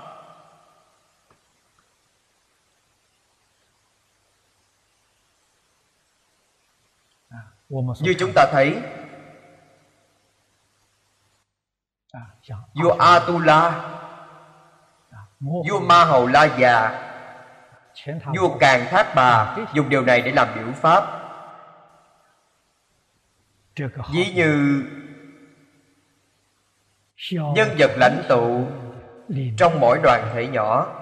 Như chúng ta thấy, vua Atula, vua Ma Hầu La Già, vua Càn Thác Bà dùng điều này để làm biểu pháp. Ví như nhân vật lãnh tụ trong mỗi đoàn thể nhỏ.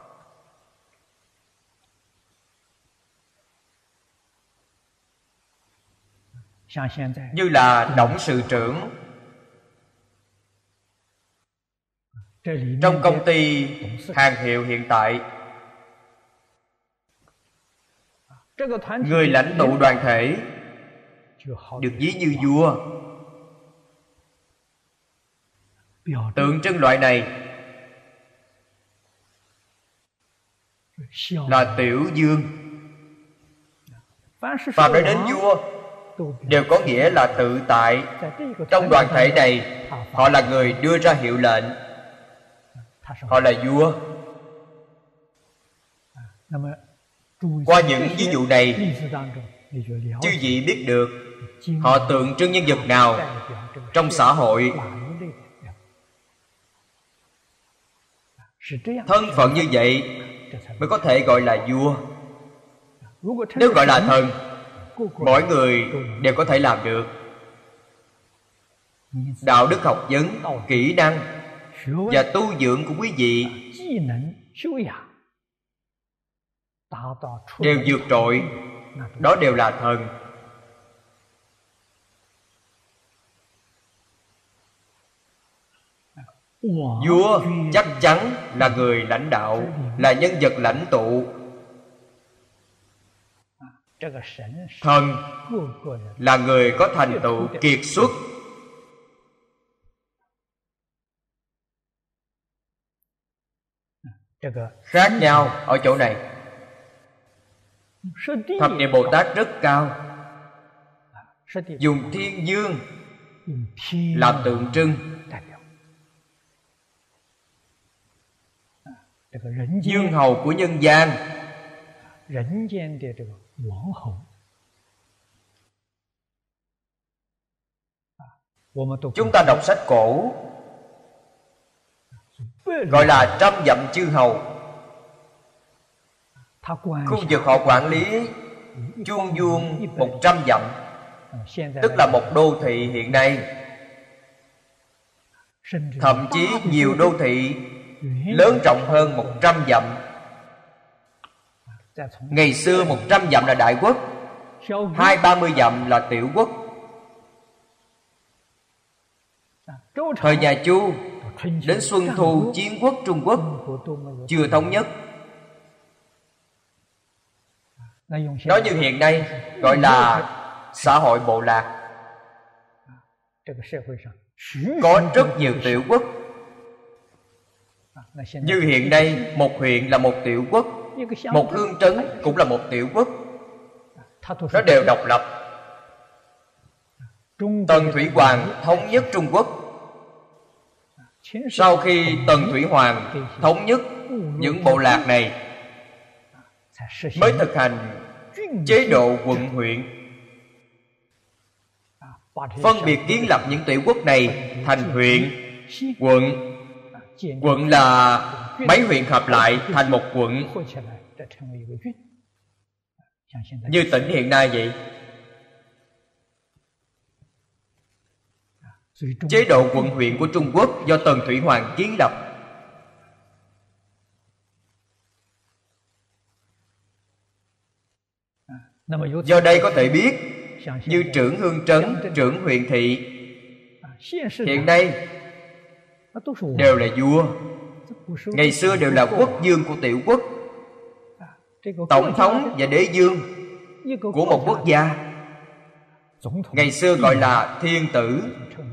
Như là董sự trưởng trong công ty hàng hiệu hiện tại, người lãnh tụ đoàn thể được ví như vua. Tượng trưng loại này là tiểu dương. Phạm đã đến vua đều có nghĩa là tự tại. Trong đoàn thể này, họ là người đưa ra hiệu lệnh, họ là vua. Qua những ví dụ này, chư vị biết được họ tượng trưng nhân vật nào trong xã hội. Thân phận như vậy mới có thể gọi là vua. Nếu gọi là thần, mỗi người đều có thể làm được. Đạo đức học vấn, kỹ năng và tu dưỡng của quý vị đều vượt trội, đó đều là thần. Vua chắc chắn là người lãnh đạo, là nhân vật lãnh tụ. Thần là người có thành tựu kiệt xuất. Khác nhau ở chỗ này. Thập địa Bồ Tát rất cao, dùng thiên dương làm tượng trưng. Dương hầu của nhân gian, chúng ta đọc sách cổ gọi là trăm dặm chư hầu. Khu vực họ quản lý chuông vuông một trăm dặm, tức là một đô thị hiện nay. Thậm chí nhiều đô thị lớn rộng hơn một trăm dặm. Ngày xưa một trăm dặm là đại quốc, hai ba mươi dặm là tiểu quốc. Thời nhà Chu đến Xuân Thu chiến quốc Trung Quốc chưa thống nhất. Nói như hiện nay gọi là xã hội bộ lạc. Có rất nhiều tiểu quốc. Như hiện nay, một huyện là một tiểu quốc, một hương trấn cũng là một tiểu quốc. Nó đều độc lập. Tần Thủy Hoàng thống nhất Trung Quốc. Sau khi Tần Thủy Hoàng thống nhất những bộ lạc này, mới thực hành chế độ quận huyện, phân biệt kiến lập những tiểu quốc này thành huyện, quận. Quận là mấy huyện hợp lại thành một quận, như tỉnh hiện nay vậy. Chế độ quận huyện của Trung Quốc do Tần Thủy Hoàng kiến lập. Do đây có thể biết, như trưởng hương trấn, trưởng huyện thị hiện nay đều là vua. Ngày xưa đều là quốc vương của tiểu quốc, tổng thống và đế vương của một quốc gia. Ngày xưa gọi là thiên tử,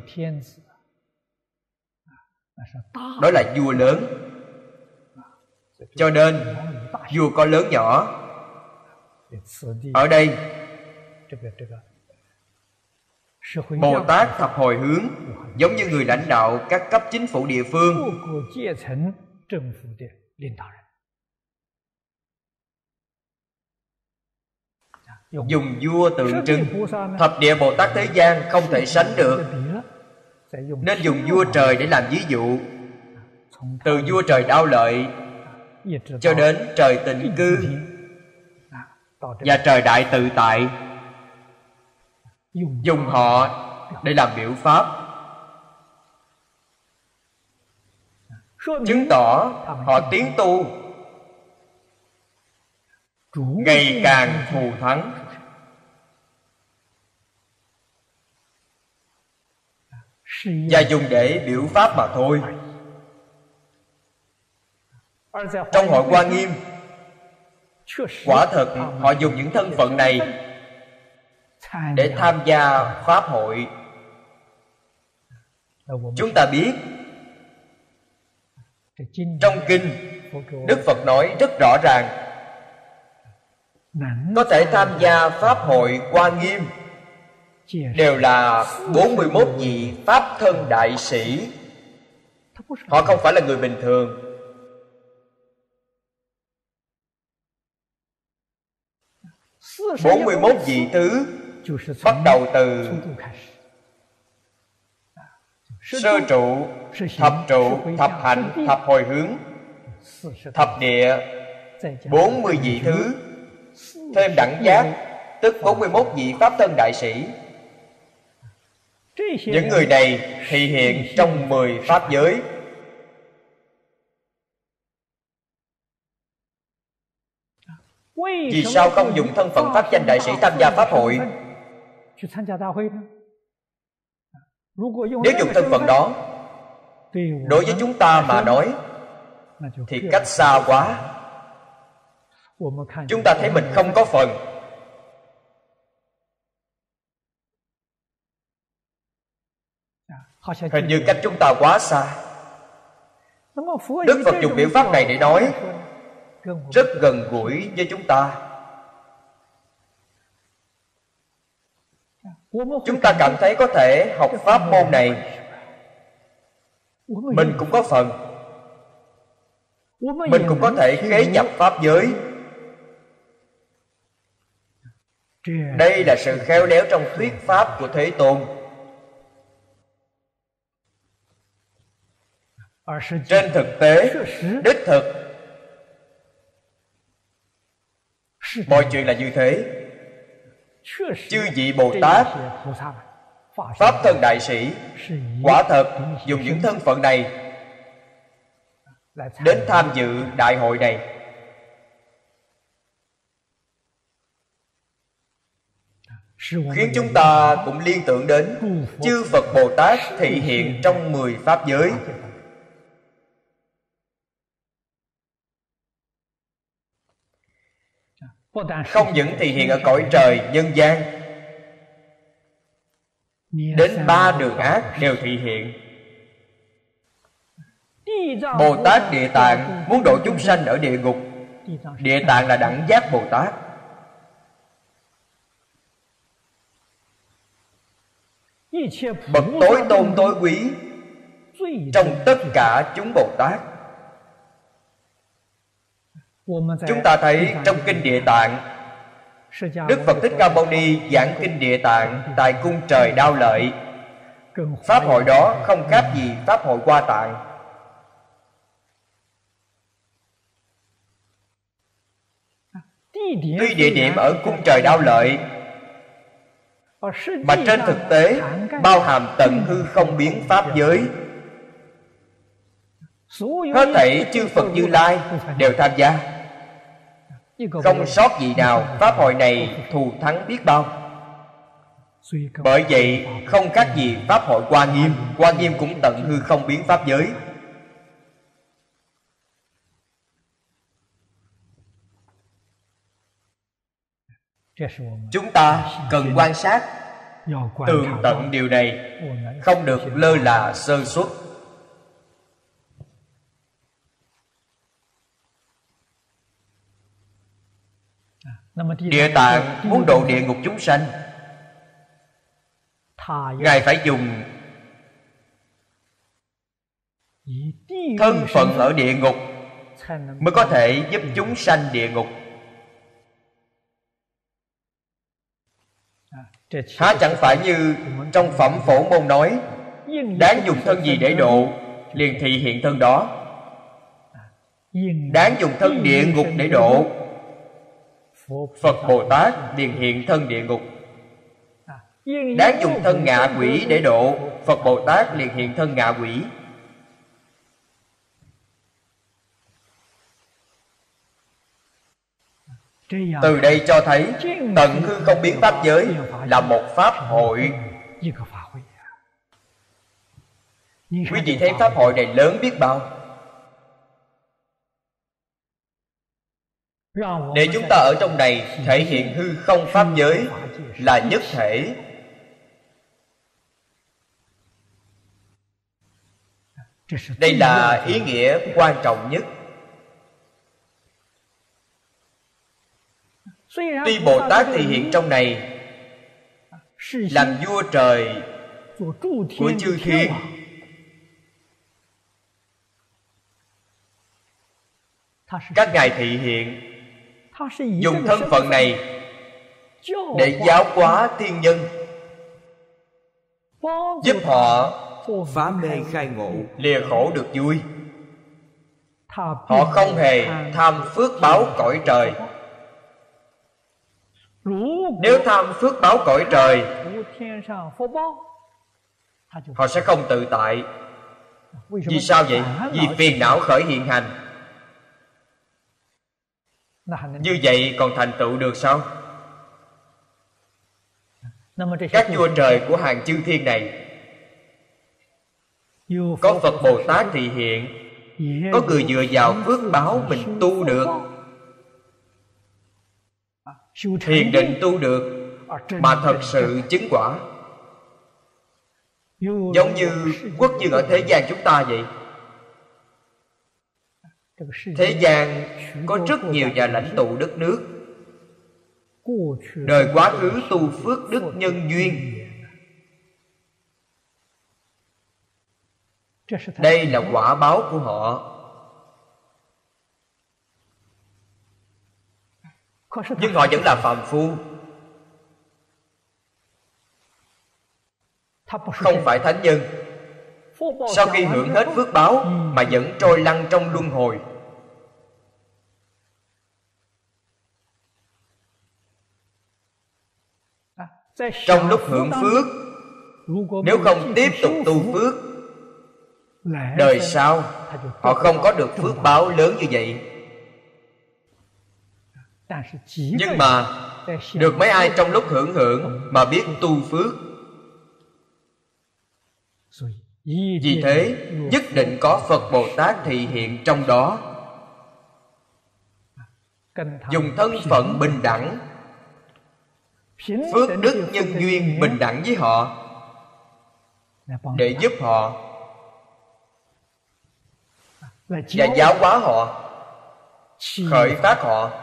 đó là vua lớn. Cho nên vua có lớn nhỏ. Ở đây Bồ Tát thập hồi hướng giống như người lãnh đạo các cấp chính phủ địa phương. Dùng vua tượng trưng. Thập địa Bồ Tát thế gian không thể sánh được, nên dùng vua trời để làm ví dụ. Từ vua trời Đao Lợi cho đến trời Tịnh Cư và trời Đại Tự Tại, dùng họ để làm biểu pháp, chứng tỏ họ tiến tu ngày càng thù thắng. Và dùng để biểu pháp mà thôi. Trong hội Hoa Nghiêm, quả thật họ dùng những thân phận này để tham gia pháp hội. Chúng ta biết trong kinh Đức Phật nói rất rõ ràng, có thể tham gia pháp hội Hoa Nghiêm đều là bốn mươi mốt vị Pháp thân đại sĩ. Họ không phải là người bình thường. bốn mươi mốt vị thứ bắt đầu từ sơ trụ, thập trụ, thập hạnh, thập hồi hướng, thập địa, bốn mươi vị thứ, thêm đẳng giác, tức bốn mươi mốt vị Pháp thân đại sĩ. Những người này thị hiện trong mười Pháp giới. Vì sao không dùng thân phận Pháp danh đại sĩ tham gia Pháp hội? Nếu dùng thân phận đó, đối với chúng ta mà nói thì cách xa quá. Chúng ta thấy mình không có phần. Hình như cách chúng ta quá xa. Đức Phật dùng biện pháp này để nói rất gần gũi với chúng ta. Chúng ta cảm thấy có thể học pháp môn này, mình cũng có phần. Mình cũng có thể khế nhập Pháp giới. Đây là sự khéo léo trong thuyết pháp của Thế Tôn. Trên thực tế, đích thực, mọi chuyện là như thế. Chư vị Bồ Tát, Pháp thân đại sĩ, quả thật dùng những thân phận này đến tham dự đại hội này. Khiến chúng ta cũng liên tưởng đến chư Phật Bồ Tát thị hiện trong mười Pháp giới. Không những thị hiện ở cõi trời nhân gian, đến ba đường ác đều thị hiện. Bồ Tát Địa Tạng muốn độ chúng sanh ở địa ngục. Địa Tạng là đẳng giác Bồ Tát. Bậc tối tôn tối quý trong tất cả chúng Bồ Tát. Chúng ta thấy trong Kinh Địa Tạng, Đức Phật Thích Ca Mâu Ni giảng Kinh Địa Tạng tại cung trời Đao Lợi. Pháp hội đó không khác gì Pháp hội Hoa Tạng. Tuy địa điểm ở cung trời Đao Lợi, mà trên thực tế bao hàm tận hư không biến Pháp giới. Hết thảy chư Phật Như Lai đều tham gia, không sót gì nào. Pháp hội này thù thắng biết bao. Bởi vậy không khác gì Pháp hội Hoa Nghiêm. Hoa Nghiêm cũng tận hư không biến Pháp giới. Chúng ta cần quan sát tường tận điều này, không được lơ là sơ suất. Địa Tạng muốn độ địa ngục chúng sanh, Ngài phải dùng thân phận ở địa ngục mới có thể giúp chúng sanh địa ngục. Há chẳng phải như trong Phẩm Phổ Môn nói, đáng dùng thân gì để độ, liền thị hiện thân đó. Đáng dùng thân địa ngục để độ, Phật Bồ Tát liền hiện thân địa ngục. Đáng dùng thân ngạ quỷ để độ, Phật Bồ Tát liền hiện thân ngạ quỷ. Từ đây cho thấy tận hư không biến Pháp giới là một Pháp hội. Quý vị thấy Pháp hội này lớn biết bao. Để chúng ta ở trong này thể hiện hư không Pháp giới là nhất thể. Đây là ý nghĩa quan trọng nhất. Tuy Bồ Tát thị hiện trong này làm vua trời của chư thiên. Các ngài thị hiện dùng thân phận này để giáo hóa thiên nhân, giúp họ phá mê khai ngộ, lìa khổ được vui. Họ không hề tham phước báo cõi trời. Nếu tham phước báo cõi trời, họ sẽ không tự tại. Vì sao vậy? Vì phiền não khởi hiện hành. Như vậy còn thành tựu được sao? Các vua trời của hàng chư thiên này, có Phật Bồ Tát thị hiện, có người dựa vào phước báo mình tu được, thiền định tu được, mà thật sự chứng quả. Giống như quốc vương ở thế gian chúng ta vậy. Thế gian có rất nhiều nhà lãnh tụ đất nước, đời quá khứ tu phước đức nhân duyên. Đây là quả báo của họ. Nhưng họ vẫn là phàm phu, không phải thánh nhân. Sau khi hưởng hết phước báo mà vẫn trôi lăn trong luân hồi. Trong lúc hưởng phước, nếu không tiếp tục tu phước, đời sau họ không có được phước báo lớn như vậy. Nhưng mà được mấy ai trong lúc hưởng hưởng mà biết tu phước. Vì thế nhất định có Phật Bồ Tát thị hiện trong đó, dùng thân phận bình đẳng, phước đức nhân duyên bình đẳng với họ, để giúp họ và giáo hóa họ, khởi phát họ.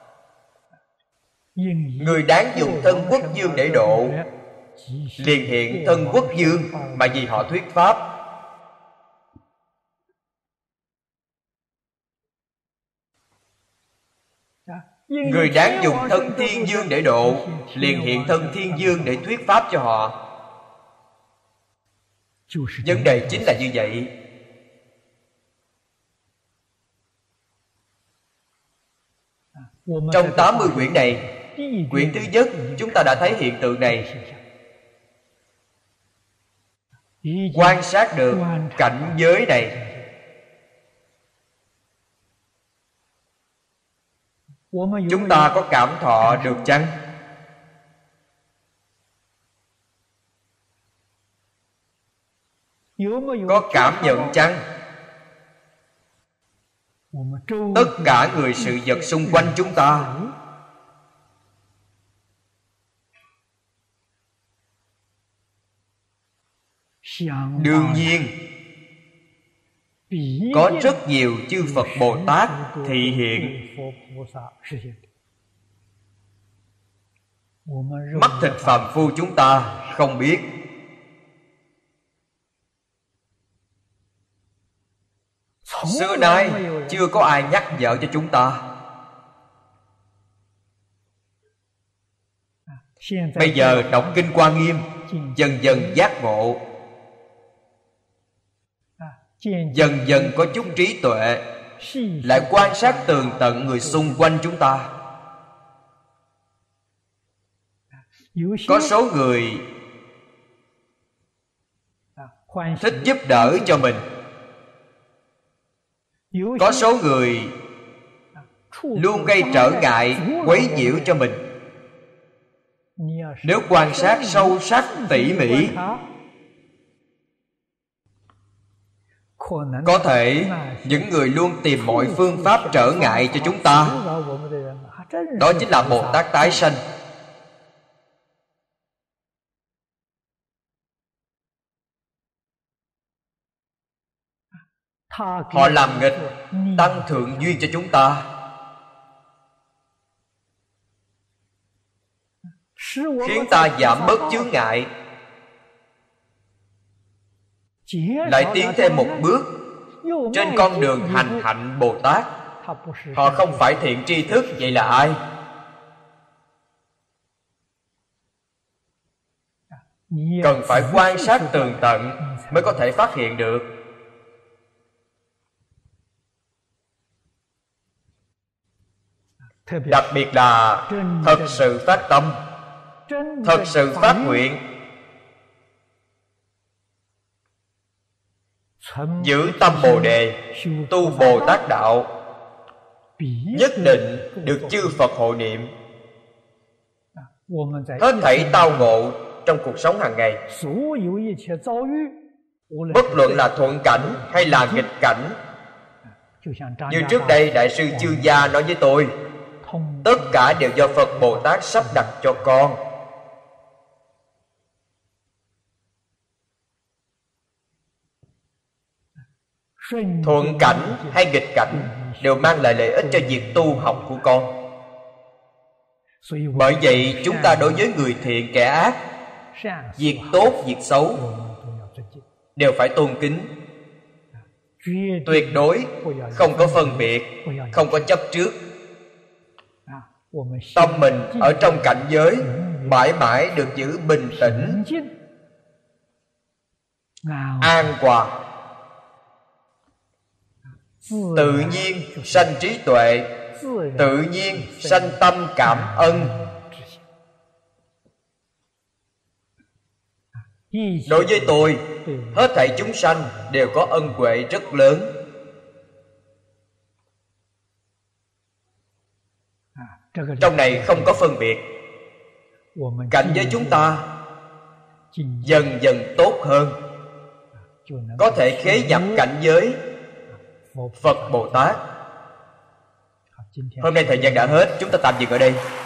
Người đáng dùng thân quốc vương để độ, liền hiện thân quốc vương mà vì họ thuyết pháp. Người đáng dùng thân thiên vương để độ, liền hiện thân thiên vương để thuyết pháp cho họ. Vấn đề chính là như vậy. Trong tám mươi quyển này, quyển thứ nhất chúng ta đã thấy hiện tượng này. Quan sát được cảnh giới này, chúng ta có cảm thọ được chăng? Có cảm nhận chăng? Tất cả người sự vật xung quanh chúng ta đương nhiên có rất nhiều chư Phật Bồ Tát thị hiện. Mắt thịt phàm phu chúng ta không biết. Xưa nay chưa có ai nhắc nhở cho chúng ta. Bây giờ đọc Kinh Hoa Nghiêm, dần dần giác ngộ, dần dần có chút trí tuệ, lại quan sát tường tận người xung quanh chúng ta. Có số người thích giúp đỡ cho mình, có số người luôn gây trở ngại, quấy nhiễu cho mình. Nếu quan sát sâu sắc tỉ mỉ, có thể những người luôn tìm mọi phương pháp trở ngại cho chúng ta, đó chính là Bồ Tát tái sanh. Họ làm nghịch, tăng thượng duyên cho chúng ta. khiến ta giảm bớt chướng ngại, lại tiến thêm một bước trên con đường hành hạnh Bồ Tát. Họ không phải thiện tri thức, vậy là ai? Cần phải quan sát tường tận mới có thể phát hiện được. Đặc biệt là thật sự phát tâm, thật sự phát nguyện, giữ tâm Bồ Đề, tu Bồ Tát đạo, nhất định được chư Phật hộ niệm. Hết thảy tao ngộ trong cuộc sống hàng ngày, bất luận là thuận cảnh hay là nghịch cảnh, như trước đây Đại sư Chương Gia nói với tôi, tất cả đều do Phật Bồ Tát sắp đặt cho con. Thuận cảnh hay nghịch cảnh đều mang lại lợi ích cho việc tu học của con. Bởi vậy chúng ta đối với người thiện kẻ ác, việc tốt việc xấu đều phải tôn kính, tuyệt đối không có phân biệt, không có chấp trước. Tâm mình ở trong cảnh giới mãi mãi được giữ bình tĩnh, an hòa, tự nhiên sanh trí tuệ, tự nhiên sanh tâm cảm ân. Đối với tôi, hết thảy chúng sanh đều có ân huệ rất lớn. Trong này không có phân biệt. Cảnh giới chúng ta dần dần tốt hơn, có thể khế nhập cảnh giới Phật Bồ Tát. Hôm nay thời gian đã hết, chúng ta tạm dừng ở đây.